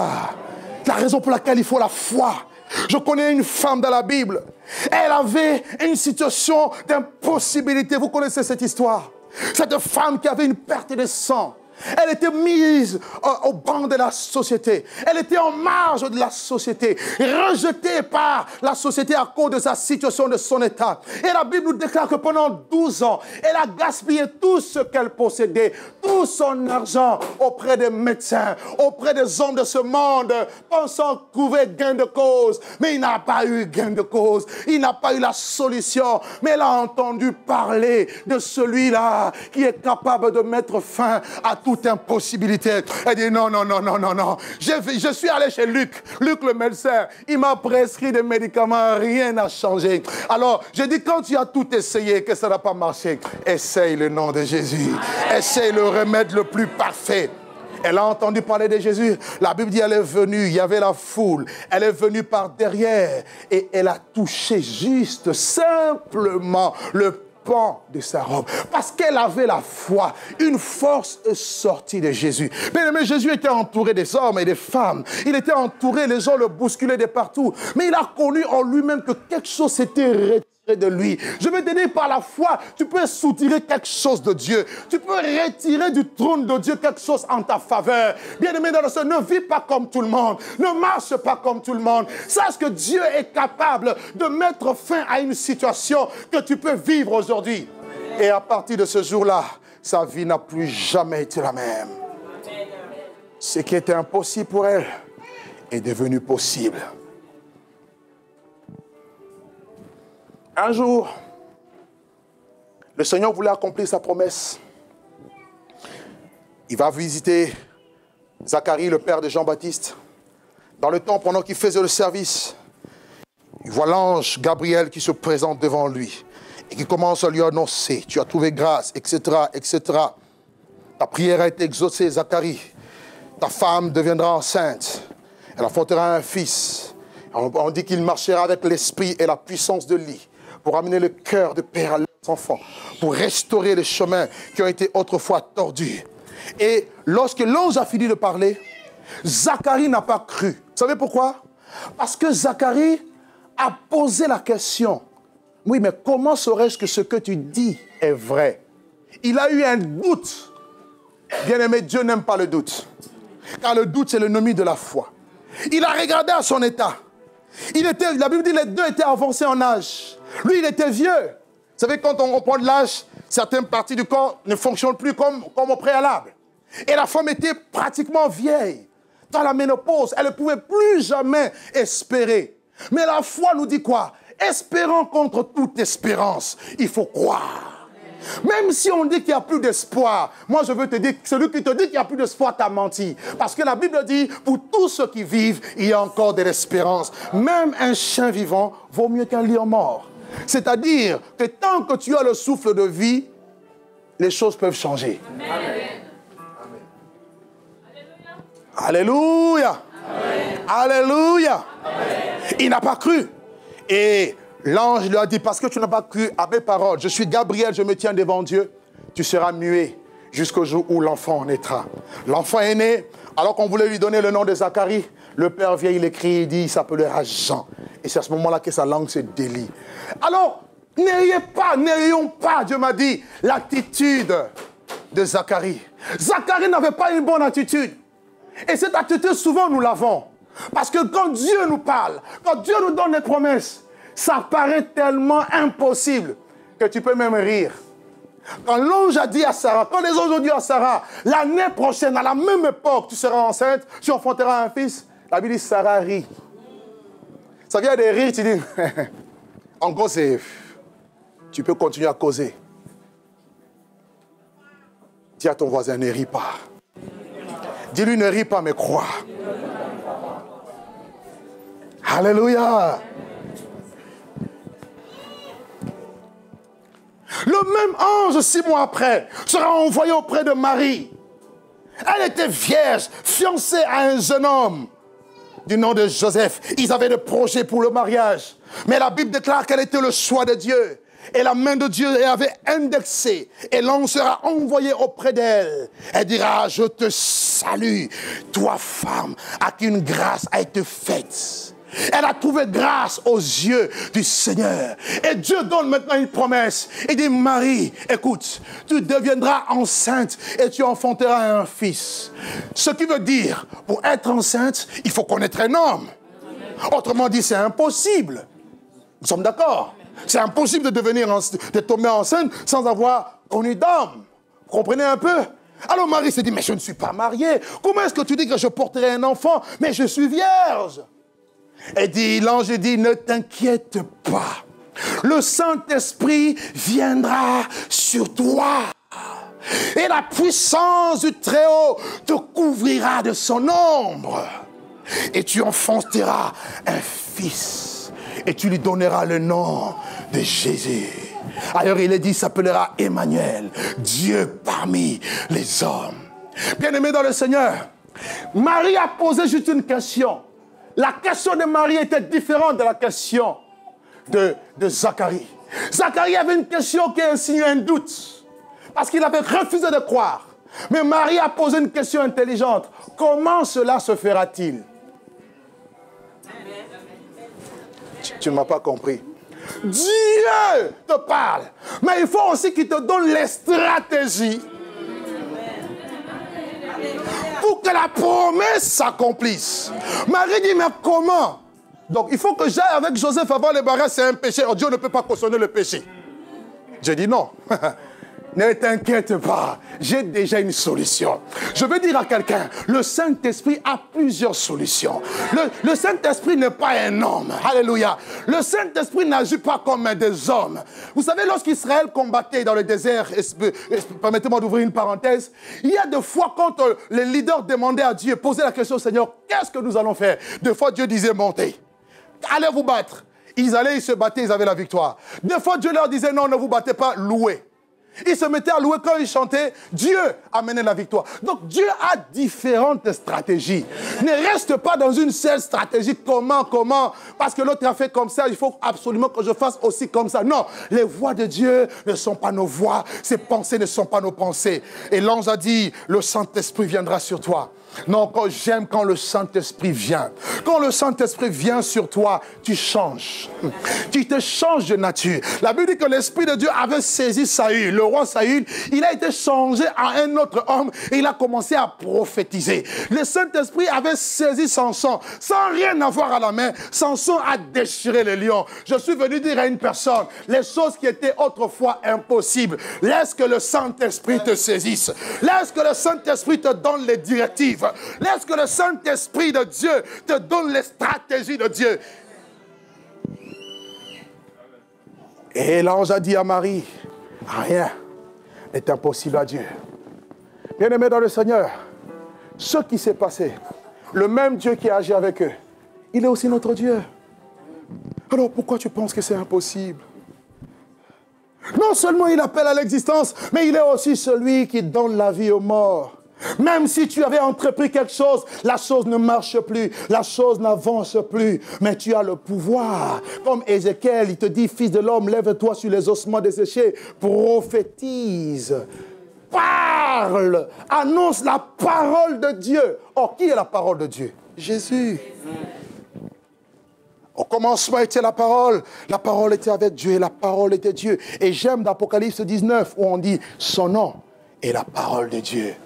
La raison pour laquelle il faut la foi. Je connais une femme dans la Bible. Elle avait une situation d'impossibilité. Vous connaissez cette histoire. Cette femme qui avait une perte de sang. Elle était mise au, au banc de la société. Elle était en marge de la société. Rejetée par la société à cause de sa situation, de son état. Et la Bible nous déclare que pendant douze ans, elle a gaspillé tout ce qu'elle possédait. Tout son argent auprès des médecins, auprès des hommes de ce monde, pensant trouver gain de cause. Mais il n'a pas eu gain de cause. Il n'a pas eu la solution. Mais elle a entendu parler de celui-là qui est capable de mettre fin à toute impossibilité. Elle dit non, non, non, non, non, non. Je, je suis allé chez Luc, Luc le médecin. Il m'a prescrit des médicaments, rien n'a changé. Alors, je dis quand tu as tout essayé, que ça n'a pas marché, essaye le nom de Jésus. Essaye le remède le plus parfait. Elle a entendu parler de Jésus. La Bible dit elle est venue, il y avait la foule. Elle est venue par derrière et elle a touché juste simplement le pan de sa robe, parce qu'elle avait la foi. Une force est sortie de Jésus. Bien aimé, Jésus était entouré des hommes et des femmes. Il était entouré, les gens le bousculaient de partout. Mais il a connu en lui-même que quelque chose s'était retiré de lui. Je veux te dire, par la foi, tu peux soutirer quelque chose de Dieu. Tu peux retirer du trône de Dieu quelque chose en ta faveur. Bien aimé, dans le Seigneur, ne vis pas comme tout le monde. Ne marche pas comme tout le monde. Sache que Dieu est capable de mettre fin à une situation que tu peux vivre aujourd'hui. Et à partir de ce jour-là, sa vie n'a plus jamais été la même. Ce qui était impossible pour elle est devenu possible. Un jour, le Seigneur voulait accomplir sa promesse. Il va visiter Zacharie, le père de Jean-Baptiste. Dans le temps, pendant qu'il faisait le service, il voit l'ange Gabriel qui se présente devant lui et qui commence à lui annoncer, tu as trouvé grâce, et cetera, et cetera. Ta prière a été exaucée, Zacharie. Ta femme deviendra enceinte. Elle enfantera un fils. On dit qu'il marchera avec l'esprit et la puissance de lui, pour amener le cœur de père à leurs enfants, pour restaurer les chemins qui ont été autrefois tordus. Et lorsque l'ange a fini de parler, Zacharie n'a pas cru. Vous savez pourquoi? Parce que Zacharie a posé la question. Oui, mais comment saurais-je que ce que tu dis est vrai? Il a eu un doute. Bien-aimé, Dieu n'aime pas le doute. Car le doute, c'est l'ennemi de la foi. Il a regardé à son état. Il était, la Bible dit que les deux étaient avancés en âge. Lui, il était vieux. Vous savez, quand on prend de l'âge, certaines parties du corps ne fonctionnent plus comme, comme au préalable. Et la femme était pratiquement vieille. Dans la ménopause, elle ne pouvait plus jamais espérer. Mais la foi nous dit quoi? Espérant contre toute espérance, il faut croire. Même si on dit qu'il n'y a plus d'espoir, moi je veux te dire, celui qui te dit qu'il n'y a plus d'espoir t'a menti. Parce que la Bible dit, pour tous ceux qui vivent, il y a encore de l'espérance. Même un chien vivant vaut mieux qu'un lion mort. C'est-à-dire que tant que tu as le souffle de vie, les choses peuvent changer. Amen. Alléluia. Amen. Alléluia. Amen. Il n'a pas cru. Et l'ange lui a dit, parce que tu n'as pas cru à mes paroles, je suis Gabriel, je me tiens devant Dieu, tu seras muet jusqu'au jour où l'enfant naîtra. L'enfant est né, alors qu'on voulait lui donner le nom de Zacharie, le père vient, il écrit, il dit, il s'appellera Jean. Et c'est à ce moment-là que sa langue se délie. Alors, n'ayez pas, n'ayons pas, Dieu m'a dit, l'attitude de Zacharie. Zacharie n'avait pas une bonne attitude. Et cette attitude, souvent, nous l'avons. Parce que quand Dieu nous parle, quand Dieu nous donne des promesses, ça paraît tellement impossible que tu peux même rire. Quand l'ange a dit à Sarah, quand les anges ont dit à Sarah, l'année prochaine, à la même époque, tu seras enceinte, tu enfanteras un fils, la Bible dit, Sarah rit. Ça vient de rire, tu dis, en gros, c'est, tu peux continuer à causer. Dis à ton voisin, ne ris pas. Dis-lui, ne ris pas, mais crois. Alléluia. Le même ange, six mois après, sera envoyé auprès de Marie. Elle était vierge, fiancée à un jeune homme du nom de Joseph. Ils avaient des projets pour le mariage. Mais la Bible déclare qu'elle était le choix de Dieu. Et la main de Dieu avait indexé. Et l'ange sera envoyé auprès d'elle. Elle dira, je te salue, toi femme, à qui une grâce a été faite. Elle a trouvé grâce aux yeux du Seigneur. Et Dieu donne maintenant une promesse. Il dit, Marie, écoute, tu deviendras enceinte et tu enfanteras un fils. Ce qui veut dire, pour être enceinte, il faut connaître un homme. Autrement dit, c'est impossible. Nous sommes d'accord? C'est impossible de devenir, de tomber enceinte sans avoir connu d'homme. Vous comprenez un peu? Alors Marie s'est dit, mais je ne suis pas mariée. Comment est-ce que tu dis que je porterai un enfant? Mais je suis vierge. Et dit, l'ange dit, ne t'inquiète pas. Le Saint-Esprit viendra sur toi. Et la puissance du Très-Haut te couvrira de son ombre. Et tu enfanteras un fils. Et tu lui donneras le nom de Jésus. Ailleurs, il est dit, il s'appellera Emmanuel, Dieu parmi les hommes. Bien-aimé dans le Seigneur, Marie a posé juste une question. La question de Marie était différente de la question de, de Zacharie. Zacharie avait une question qui insinuait un doute, parce qu'il avait refusé de croire. Mais Marie a posé une question intelligente. Comment cela se fera-t-il? Tu, tu ne m'as pas compris. Dieu te parle, mais il faut aussi qu'il te donne les stratégies pour que la promesse s'accomplisse. Marie dit, mais comment? Donc il faut que j'aille avec Joseph avant le mariage, c'est un péché. Oh, Dieu ne peut pas cautionner le péché. J'ai dit non. Ne t'inquiète pas, j'ai déjà une solution. Je veux dire à quelqu'un, le Saint-Esprit a plusieurs solutions. Le, le Saint-Esprit n'est pas un homme. Alléluia. Le Saint-Esprit n'agit pas comme des hommes. Vous savez, lorsqu'Israël combattait dans le désert, permettez-moi d'ouvrir une parenthèse, il y a des fois quand les leaders demandaient à Dieu, posaient la question au Seigneur, qu'est-ce que nous allons faire? Des fois Dieu disait, montez, allez vous battre. Ils allaient, ils se battaient, ils avaient la victoire. Des fois Dieu leur disait, non, ne vous battez pas, louez. Ils se mettaient à louer quand ils chantaient. Dieu amenait la victoire. Donc Dieu a différentes stratégies. Ne reste pas dans une seule stratégie. Comment, comment? Parce que l'autre a fait comme ça, il faut absolument que je fasse aussi comme ça. Non, les voies de Dieu ne sont pas nos voies. Ses pensées ne sont pas nos pensées. Et l'ange a dit, le Saint-Esprit viendra sur toi. Non, quand j'aime quand le Saint-Esprit vient. Quand le Saint-Esprit vient sur toi, tu changes. Tu te changes de nature. La Bible dit que l'Esprit de Dieu avait saisi Saül. Le roi Saül, il a été changé à un autre homme et il a commencé à prophétiser. Le Saint-Esprit avait saisi Samson. Sans rien avoir à la main, Samson a déchiré le lion. Je suis venu dire à une personne, les choses qui étaient autrefois impossibles, laisse que le Saint-Esprit te saisisse. Laisse que le Saint-Esprit te donne les directives. Laisse que le Saint-Esprit de Dieu te donne les stratégies de Dieu. Et l'ange a dit à Marie, rien, est impossible à Dieu. Bien-aimés dans le Seigneur, ce qui s'est passé, le même Dieu qui a agi avec eux, il est aussi notre Dieu. Alors pourquoi tu penses que c'est impossible? Non seulement il appelle à l'existence, mais il est aussi celui qui donne la vie aux morts. Même si tu avais entrepris quelque chose, la chose ne marche plus, la chose n'avance plus, mais tu as le pouvoir. Comme Ézéchiel, il te dit, fils de l'homme, lève-toi sur les ossements desséchés, prophétise, parle, annonce la parole de Dieu. Or, qui est la parole de Dieu? Jésus. Au commencement était la parole, la parole était avec Dieu et la parole était Dieu. Et j'aime d'Apocalypse dix-neuf où on dit son nom est la parole de Dieu.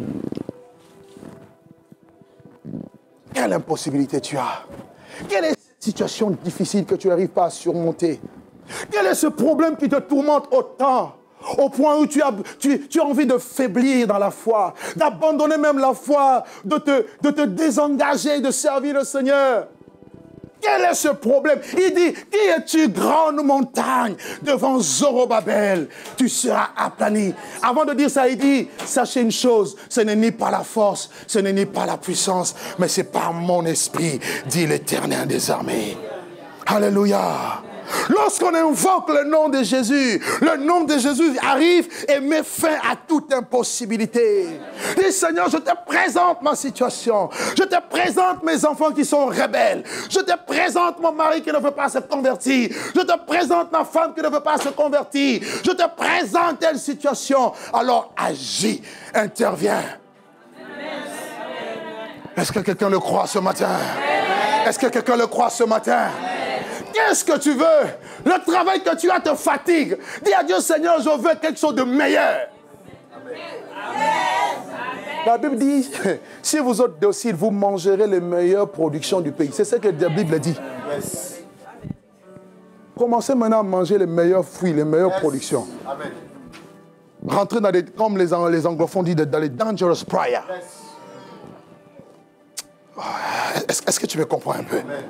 Quelle impossibilité tu as? Quelle est cette situation difficile que tu n'arrives pas à surmonter? Quel est ce problème qui te tourmente autant? Au point où tu as, tu, tu as envie de faiblir dans la foi, d'abandonner même la foi, de te, de te désengager, de servir le Seigneur. Quel est ce problème? Il dit, qui es-tu, grande montagne, devant Zorobabel? Tu seras aplani. Avant de dire ça, il dit, sachez une chose, ce n'est ni par la force, ce n'est ni par la puissance, mais c'est par mon esprit, dit l'Éternel des armées. Alléluia. Lorsqu'on invoque le nom de Jésus, le nom de Jésus arrive et met fin à toute impossibilité. Dis Seigneur, je te présente ma situation. Je te présente mes enfants qui sont rebelles. Je te présente mon mari qui ne veut pas se convertir. Je te présente ma femme qui ne veut pas se convertir. Je te présente telle situation. Alors agis, interviens. Est-ce que quelqu'un le croit ce matin? Est-ce que quelqu'un le croit ce matin? Qu'est-ce que tu veux? Le travail que tu as te fatigue. Dis à Dieu, Seigneur, je veux quelque chose de meilleur. Amen. La Bible dit, si vous êtes dociles, vous mangerez les meilleures productions du pays. C'est ce que la Bible dit. Yes. Commencez maintenant à manger les meilleurs fruits, les meilleures yes. productions. Amen. Rentrez dans des, comme les, les anglophones disent, dans les dangerous prayers. Yes. Est-ce, est-ce que tu me comprends un peu? Amen.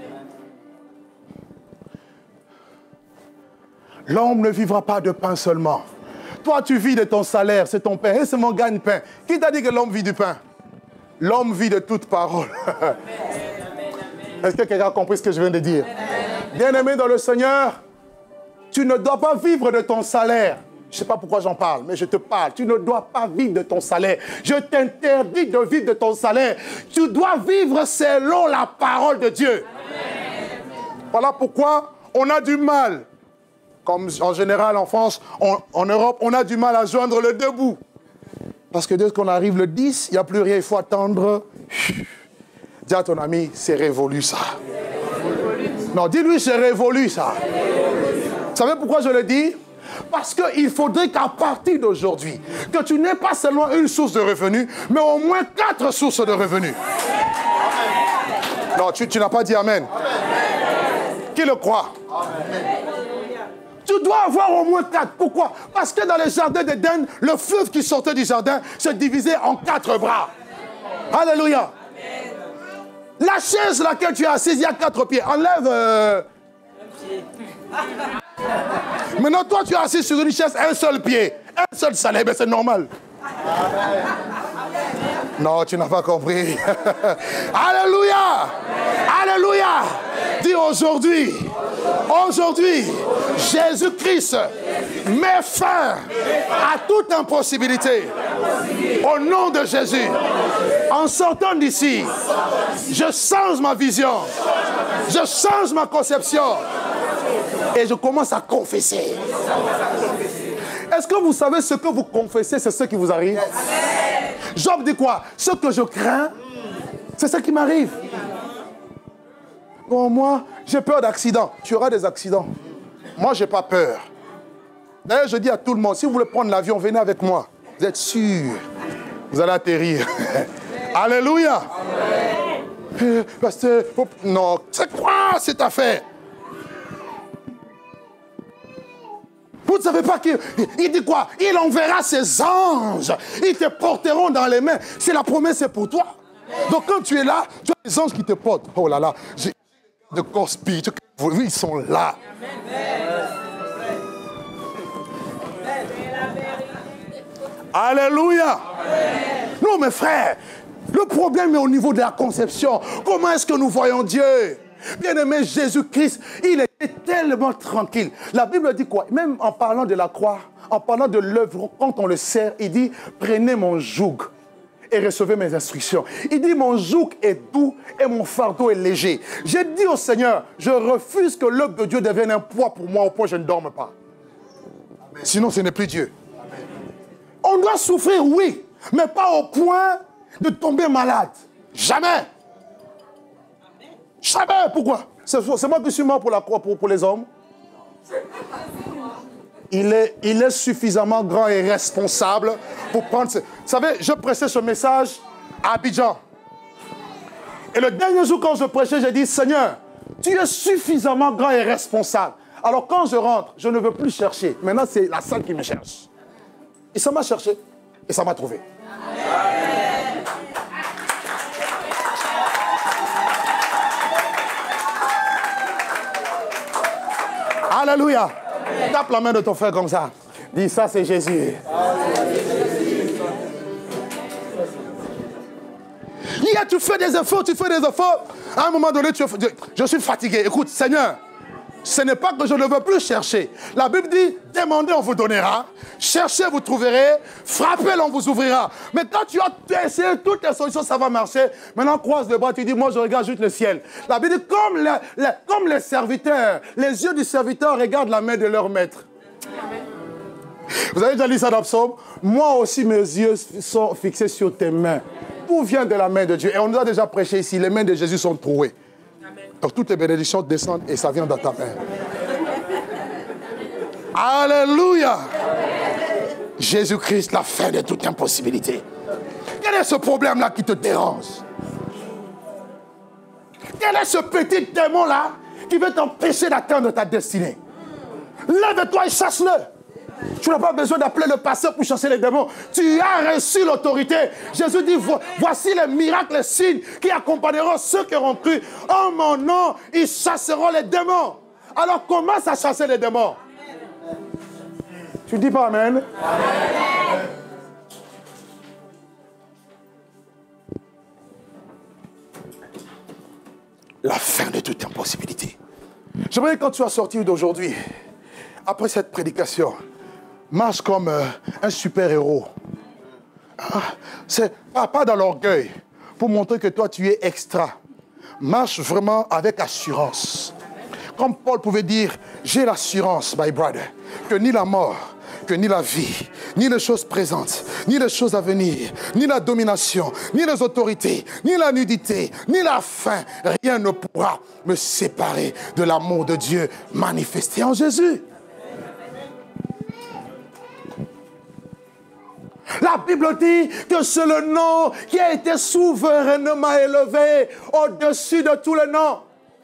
L'homme ne vivra pas de pain seulement. Toi, tu vis de ton salaire, c'est ton pain. Et c'est mon gagne-pain. Qui t'a dit que l'homme vit du pain? L'homme vit de toute parole. Est-ce que quelqu'un a compris ce que je viens de dire? Bien-aimé dans le Seigneur, tu ne dois pas vivre de ton salaire. Je ne sais pas pourquoi j'en parle, mais je te parle. Tu ne dois pas vivre de ton salaire. Je t'interdis de vivre de ton salaire. Tu dois vivre selon la parole de Dieu. Voilà pourquoi on a du mal. Comme en général en France, on, en Europe, on a du mal à joindre le debout. Parce que dès qu'on arrive le dix, il n'y a plus rien, il faut attendre. Dis à ton ami, c'est révolu ça. Non, dis-lui, c'est révolu ça. Vous savez pourquoi je le dis? Parce qu'il faudrait qu'à partir d'aujourd'hui, que tu n'aies pas seulement une source de revenus, mais au moins quatre sources de revenus. Non, tu, tu n'as pas dit amen. Qui le croit? Amen. Tu dois avoir au moins quatre. Pourquoi? Parce que dans le jardin d'Éden, le fleuve qui sortait du jardin se divisait en quatre bras. Alléluia. Amen. La chaise sur laquelle tu es assise, il y a quatre pieds. Enlève... Euh... Maintenant, toi, tu es assis sur une chaise, un seul pied. Un seul salaire, mais c'est normal. Amen. Non, tu n'as pas compris. Alléluia. Alléluia. Dis aujourd'hui, aujourd'hui, Jésus-Christ met fin à toute impossibilité. Au nom de Jésus. En sortant d'ici, je change ma vision. Je change ma conception. Et je commence à confesser. Est-ce que vous savez ce que vous confessez, c'est ce qui vous arrive? Job dit quoi? Ce que je crains, c'est ce qui m'arrive. Bon, moi, j'ai peur d'accidents. Tu auras des accidents. Moi, je n'ai pas peur. D'ailleurs, je dis à tout le monde, si vous voulez prendre l'avion, venez avec moi. Vous êtes sûr. Vous allez atterrir. Alléluia. Euh, pasteur, non, c'est quoi cette affaire? Vous ne savez pas qu'il il dit quoi? Il enverra ses anges. Ils te porteront dans les mains. C'est la promesse, c'est pour toi. Donc quand tu es là, tu as des anges qui te portent. Oh là là, j'ai de corps spirituel. Ils sont là. Alléluia. Amen. Non, mes frères, le problème est au niveau de la conception. Comment est-ce que nous voyons Dieu? Bien-aimé, Jésus-Christ, il était tellement tranquille. La Bible dit quoi? Même en parlant de la croix, en parlant de l'œuvre, quand on le sert, il dit, prenez mon joug et recevez mes instructions. Il dit, mon joug est doux et mon fardeau est léger. J'ai dit au Seigneur, je refuse que l'œuvre de Dieu devienne un poids pour moi au point où je ne dorme pas. Amen. Sinon, ce n'est plus Dieu. Amen. On doit souffrir, oui, mais pas au point de tomber malade. Jamais. Jamais. Pourquoi? C'est moi qui suis mort pour la croix, pour, pour les hommes. Il est, il est suffisamment grand et responsable pour prendre... Ce... Vous savez, je prêchais ce message à Abidjan. Et le dernier jour, quand je prêchais, j'ai dit, Seigneur, tu es suffisamment grand et responsable. Alors quand je rentre, je ne veux plus chercher. Maintenant, c'est la salle qui me cherche. Et ça m'a cherché. Et ça m'a trouvé. Amen. Alléluia. Amen. Tape la main de ton frère comme ça. Dis, ça c'est Jésus. Hier, tu fais des efforts, tu fais des efforts. À un moment donné, tu... je suis fatigué. Écoute, Seigneur, ce n'est pas que je ne veux plus chercher. La Bible dit, demandez, on vous donnera. Cherchez, vous trouverez. Frappez, on vous ouvrira. Mais quand tu as essayé toutes les solutions, ça va marcher. Maintenant, croise les bras, tu dis, moi, je regarde juste le ciel. La Bible dit, comme les, les, comme les serviteurs, les yeux du serviteur regardent la main de leur maître. Amen. Vous avez déjà lu ça dans Psaume? Moi aussi, mes yeux sont fixés sur tes mains. Tout vient de la main de Dieu. Et on nous a déjà prêché ici, les mains de Jésus sont trouées. Donc toutes les bénédictions descendent et ça vient dans ta main. Alléluia. Jésus-Christ, la fin de toute impossibilité. Quel est ce problème-là qui te dérange? Quel est ce petit démon-là qui veut t'empêcher d'atteindre ta destinée? Lève-toi et chasse-le. Tu n'as pas besoin d'appeler le pasteur pour chasser les démons. Tu as reçu l'autorité. Jésus dit, voici les miracles, les signes qui accompagneront ceux qui auront cru. En mon nom, ils chasseront les démons. Alors commence à chasser les démons. Tu ne dis pas amen? Amen. La fin de toute impossibilité. J'aimerais quand tu as sorti d'aujourd'hui, après cette prédication, marche comme euh, un super-héros. Ah, c'est pas, pas dans l'orgueil, pour montrer que toi, tu es extra. Marche vraiment avec assurance. Comme Paul pouvait dire, j'ai l'assurance, my brother, que ni la mort, que ni la vie, ni les choses présentes, ni les choses à venir, ni la domination, ni les autorités, ni la nudité, ni la faim, rien ne pourra me séparer de l'amour de Dieu manifesté en Jésus. La Bible dit que c'est le nom qui a été souverainement élevé au-dessus de tous les noms.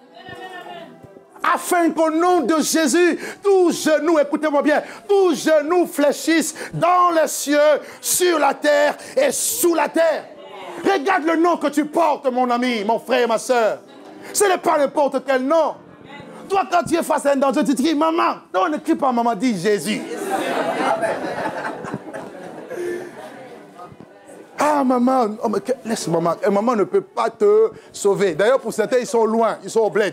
Afin qu'au nom de Jésus, tous genoux, écoutez-moi bien, tous genoux fléchissent dans les cieux, sur la terre et sous la terre. Regarde le nom que tu portes, mon ami, mon frère et ma soeur. Ce n'est pas n'importe quel nom. Toi, quand tu es face à un danger, tu te dis, maman. Non, ne crie pas maman, dis Jésus. Ah, maman, oh, mais laisse maman. Et maman ne peut pas te sauver. D'ailleurs, pour certains, ils sont loin, ils sont au bled.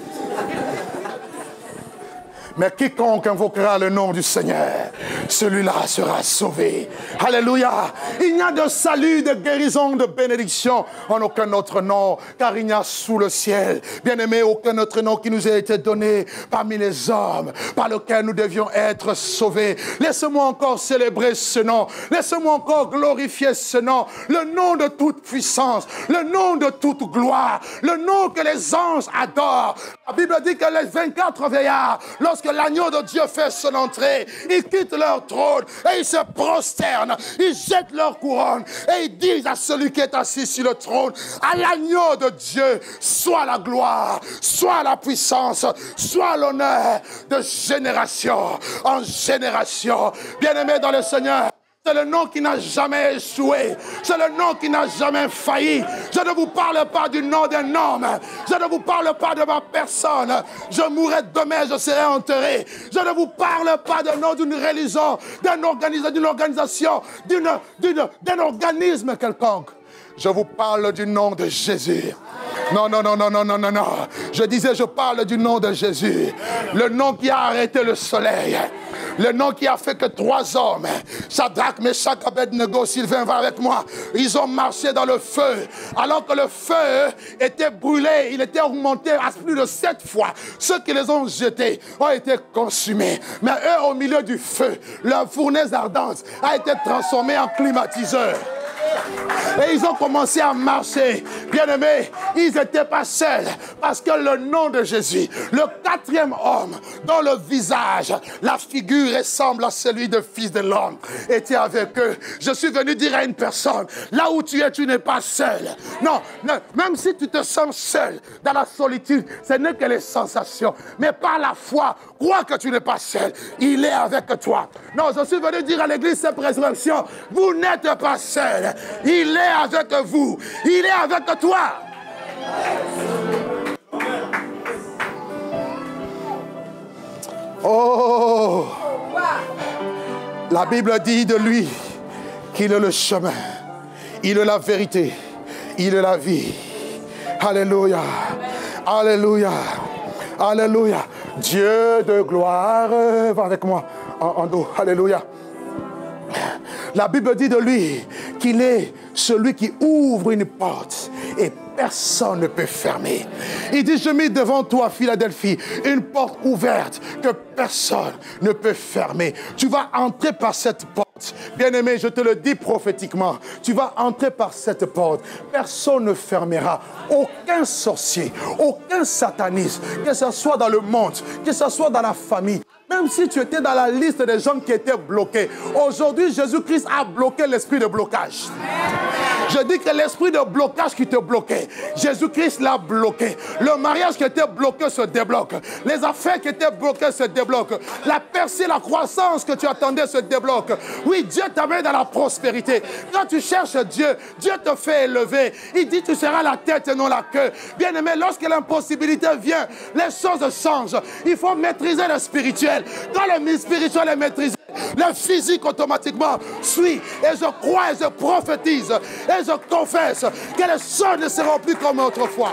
Mais quiconque invoquera le nom du Seigneur, celui-là sera sauvé. Alléluia. Il n'y a de salut, de guérison, de bénédiction en aucun autre nom, car il n'y a sous le ciel, bien-aimé, aucun autre nom qui nous a été donné parmi les hommes, par lequel nous devions être sauvés. Laisse-moi encore célébrer ce nom. Laisse-moi encore glorifier ce nom. Le nom de toute puissance, le nom de toute gloire, le nom que les anges adorent. La Bible dit que les vingt-quatre vieillards, lorsque l'agneau de Dieu fait son entrée, ils quittent leur trône et ils se prosternent, ils jettent leur couronne et ils disent à celui qui est assis sur le trône, à l'agneau de Dieu, soit la gloire, soit la puissance, soit l'honneur de génération en génération. Bien-aimés dans le Seigneur, C'est le nom qui n'a jamais échoué. C'est le nom qui n'a jamais failli. Je ne vous parle pas du nom d'un homme. Je ne vous parle pas de ma personne. Je mourrai demain, je serai enterré. Je ne vous parle pas du nom d'une religion, d'une organisation, d'une organisation, d'une, d'une, d'un organisme quelconque. Je vous parle du nom de Jésus. Non, non, non, non, non, non, non, non. Je disais, je parle du nom de Jésus. Le nom qui a arrêté le soleil. Le nom qui a fait que trois hommes, Shadrach, Meshach, Abednego, Sylvain, va avec moi, ils ont marché dans le feu. Alors que le feu était brûlé, il était augmenté à plus de sept fois. Ceux qui les ont jetés ont été consumés. Mais eux, au milieu du feu, leur fournaise ardente a été transformée en climatiseur. Et ils ont commencé à marcher. Bien-aimés, ils n'étaient pas seuls. Parce que le nom de Jésus, le quatrième homme, dont le visage, la figure ressemble à celui de Fils de l'homme, était avec eux. Je suis venu dire à une personne, là où tu es, tu n'es pas seul. Non, non, même si tu te sens seul dans la solitude, ce n'est que les sensations. Mais par la foi, crois que tu n'es pas seul. Il est avec toi. Non, je suis venu dire à l'église cette résurrection, vous n'êtes pas seul. Il est avec vous. Il est avec toi. Oh! La Bible dit de lui qu'il est le chemin, il est la vérité, il est la vie. Alléluia. Alléluia. Alléluia. Dieu de gloire, va avec moi en, en dos. Alléluia. La Bible dit de lui qu'il est celui qui ouvre une porte et personne ne peut fermer. Il dit, je mets devant toi, Philadelphie, une porte ouverte que personne ne peut fermer. Tu vas entrer par cette porte. Bien-aimé, je te le dis prophétiquement, tu vas entrer par cette porte. Personne ne fermera. Aucun sorcier, aucun sataniste, que ce soit dans le monde, que ce soit dans la famille, même si tu étais dans la liste des gens qui étaient bloqués, aujourd'hui, Jésus-Christ a bloqué l'esprit de blocage. Je dis que l'esprit de blocage qui te bloquait, Jésus-Christ l'a bloqué. Le mariage qui était bloqué se débloque. Les affaires qui étaient bloquées se débloquent. La percée, la croissance que tu attendais se débloque. Oui, Dieu t'amène dans la prospérité. Quand tu cherches Dieu, Dieu te fait élever. Il dit tu seras la tête et non la queue. Bien aimé, lorsque l'impossibilité vient, les choses changent. Il faut maîtriser le spirituel. Quand le spirituel est maîtrisé, le physique automatiquement suit. Et je crois et je prophétise et je confesse que les choses ne seront plus comme autrefois.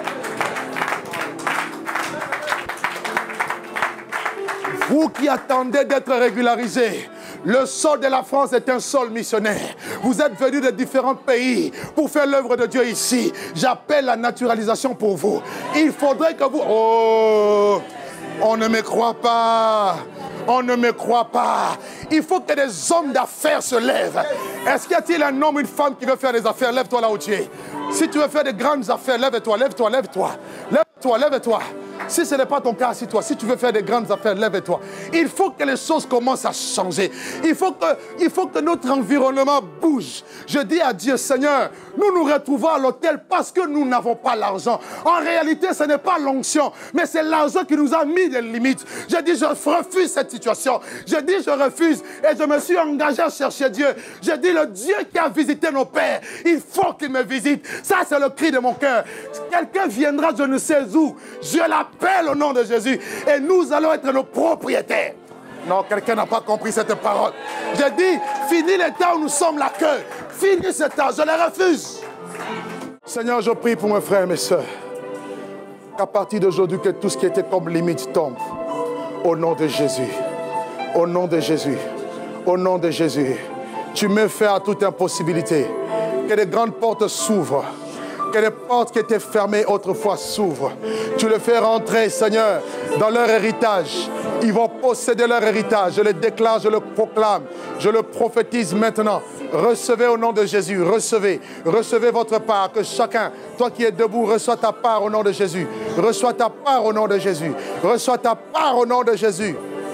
Vous qui attendez d'être régularisés, le sol de la France est un sol missionnaire. Vous êtes venus de différents pays pour faire l'œuvre de Dieu ici. J'appelle la naturalisation pour vous. Il faudrait que vous... Oh, on ne me croit pas. On ne me croit pas. Il faut que des hommes d'affaires se lèvent. Est-ce qu'il y a-t-il un homme, une femme qui veut faire des affaires? Lève-toi là où tu es. Si tu veux faire de grandes affaires, lève-toi, lève-toi, lève-toi. Lève-toi, lève-toi. Si ce n'est pas ton cas, assis-toi. Si tu veux faire de grandes affaires, lève-toi. Il faut que les choses commencent à changer. Il faut que, il faut que notre environnement bouge. Je dis à Dieu, Seigneur, nous nous retrouvons à l'hôtel parce que nous n'avons pas l'argent. En réalité, ce n'est pas l'onction, mais c'est l'argent qui nous a mis des limites. Je dis, je refuse cette situation. Je dis, je refuse. Et je me suis engagé à chercher Dieu. Je dis, le Dieu qui a visité nos pères, il faut qu'il me visite. Ça, c'est le cri de mon cœur. Quelqu'un viendra, je ne sais où. Je l'appelle au nom de Jésus. Et nous allons être nos propriétaires. Non, quelqu'un n'a pas compris cette parole. Je dis, fini le temps où nous sommes la queue. Fini ce temps, je le refuse. Seigneur, je prie pour mes frères et mes soeurs. Qu'à partir d'aujourd'hui, que tout ce qui était comme limite tombe. Au nom de Jésus. Au nom de Jésus. Au nom de Jésus. Tu mets fin à toute impossibilité. Que les grandes portes s'ouvrent. Que les portes qui étaient fermées autrefois s'ouvrent. Tu le fais rentrer, Seigneur, dans leur héritage. Ils vont posséder leur héritage. Je le déclare, je le proclame. Je le prophétise maintenant. Recevez au nom de Jésus. Recevez. Recevez votre part. Que chacun, toi qui es debout, reçois ta part au nom de Jésus. Reçois ta part au nom de Jésus. Reçois ta part au nom de Jésus.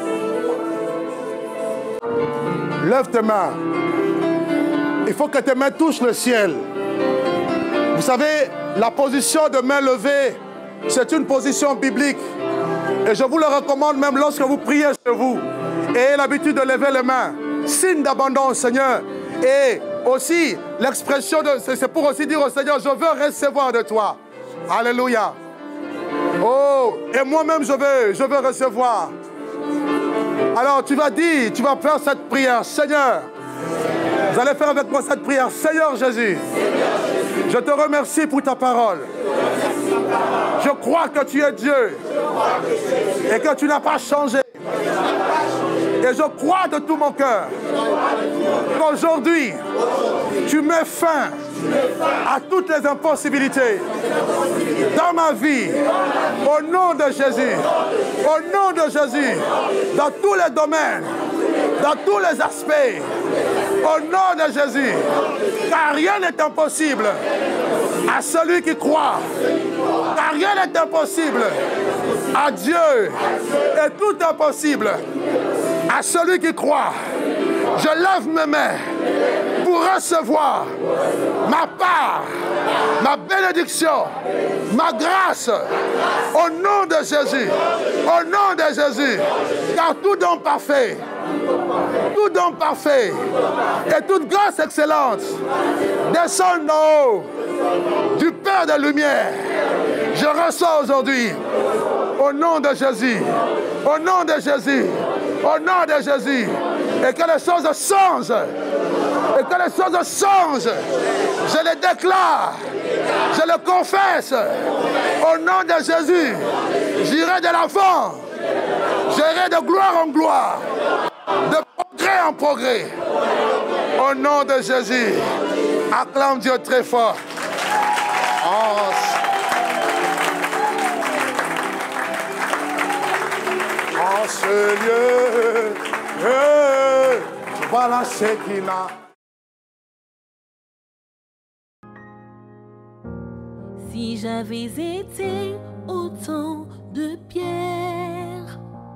Lève tes mains. Il faut que tes mains touchent le ciel. Vous savez, la position de main levée, c'est une position biblique. Et je vous le recommande même lorsque vous priez chez vous. Ayez l'habitude de lever les mains. signe d'abondance, Seigneur. Et aussi, l'expression, de, c'est pour aussi dire au Seigneur, je veux recevoir de toi. Alléluia. Oh, et moi-même, je veux, je veux recevoir. Alors, tu vas dire, tu vas faire cette prière, Seigneur. Vous allez faire avec moi cette prière, Seigneur Jésus. Je te remercie pour ta parole. Je crois que tu es Dieu et que tu n'as pas changé. Et je crois de tout mon cœur qu'aujourd'hui, tu mets fin à toutes les impossibilités dans ma vie. Au nom de Jésus. Au nom de Jésus. Dans tous les domaines. Dans tous les aspects. Au nom de Jésus. Car rien n'est impossible à celui qui croit. Car rien n'est impossible à Dieu. Et tout est possible à celui qui croit. Je lève mes mains pour recevoir ma part, ma bénédiction, ma grâce, au nom de Jésus, au nom de Jésus, car tout don parfait, tout don parfait et toute grâce excellente descend d'en haut du Père de lumière. Je reçois aujourd'hui, au nom de Jésus, au nom de Jésus, au nom de Jésus, et que les choses changent, et que les choses changent. Je les déclare, je le confesse, au nom de Jésus. J'irai de l'avant, j'irai de gloire en gloire, de progrès en progrès, au nom de Jésus. Acclame Dieu très fort. Oh. En ce lieu, eh, voilà ce qu'il a. Si j'avais été autant de pierres,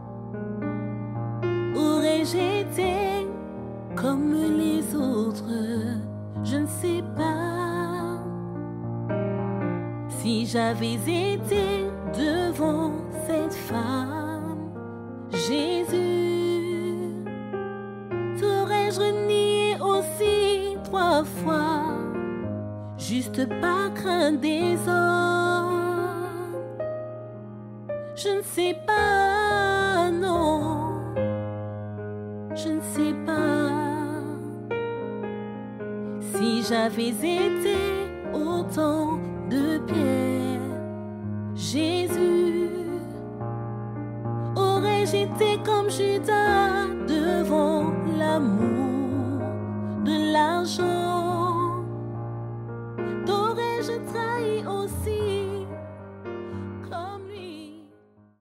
aurais-je été comme les autres? Je ne sais pas. Si j'avais été devant cette femme, Jésus, t'aurais-je renié aussi trois fois, juste par crainte des hommes? Je ne sais pas, non, je ne sais pas. Si j'avais été autant de pierres, Jésus, aurais-je été comme Judas devant l'amour de l'argent?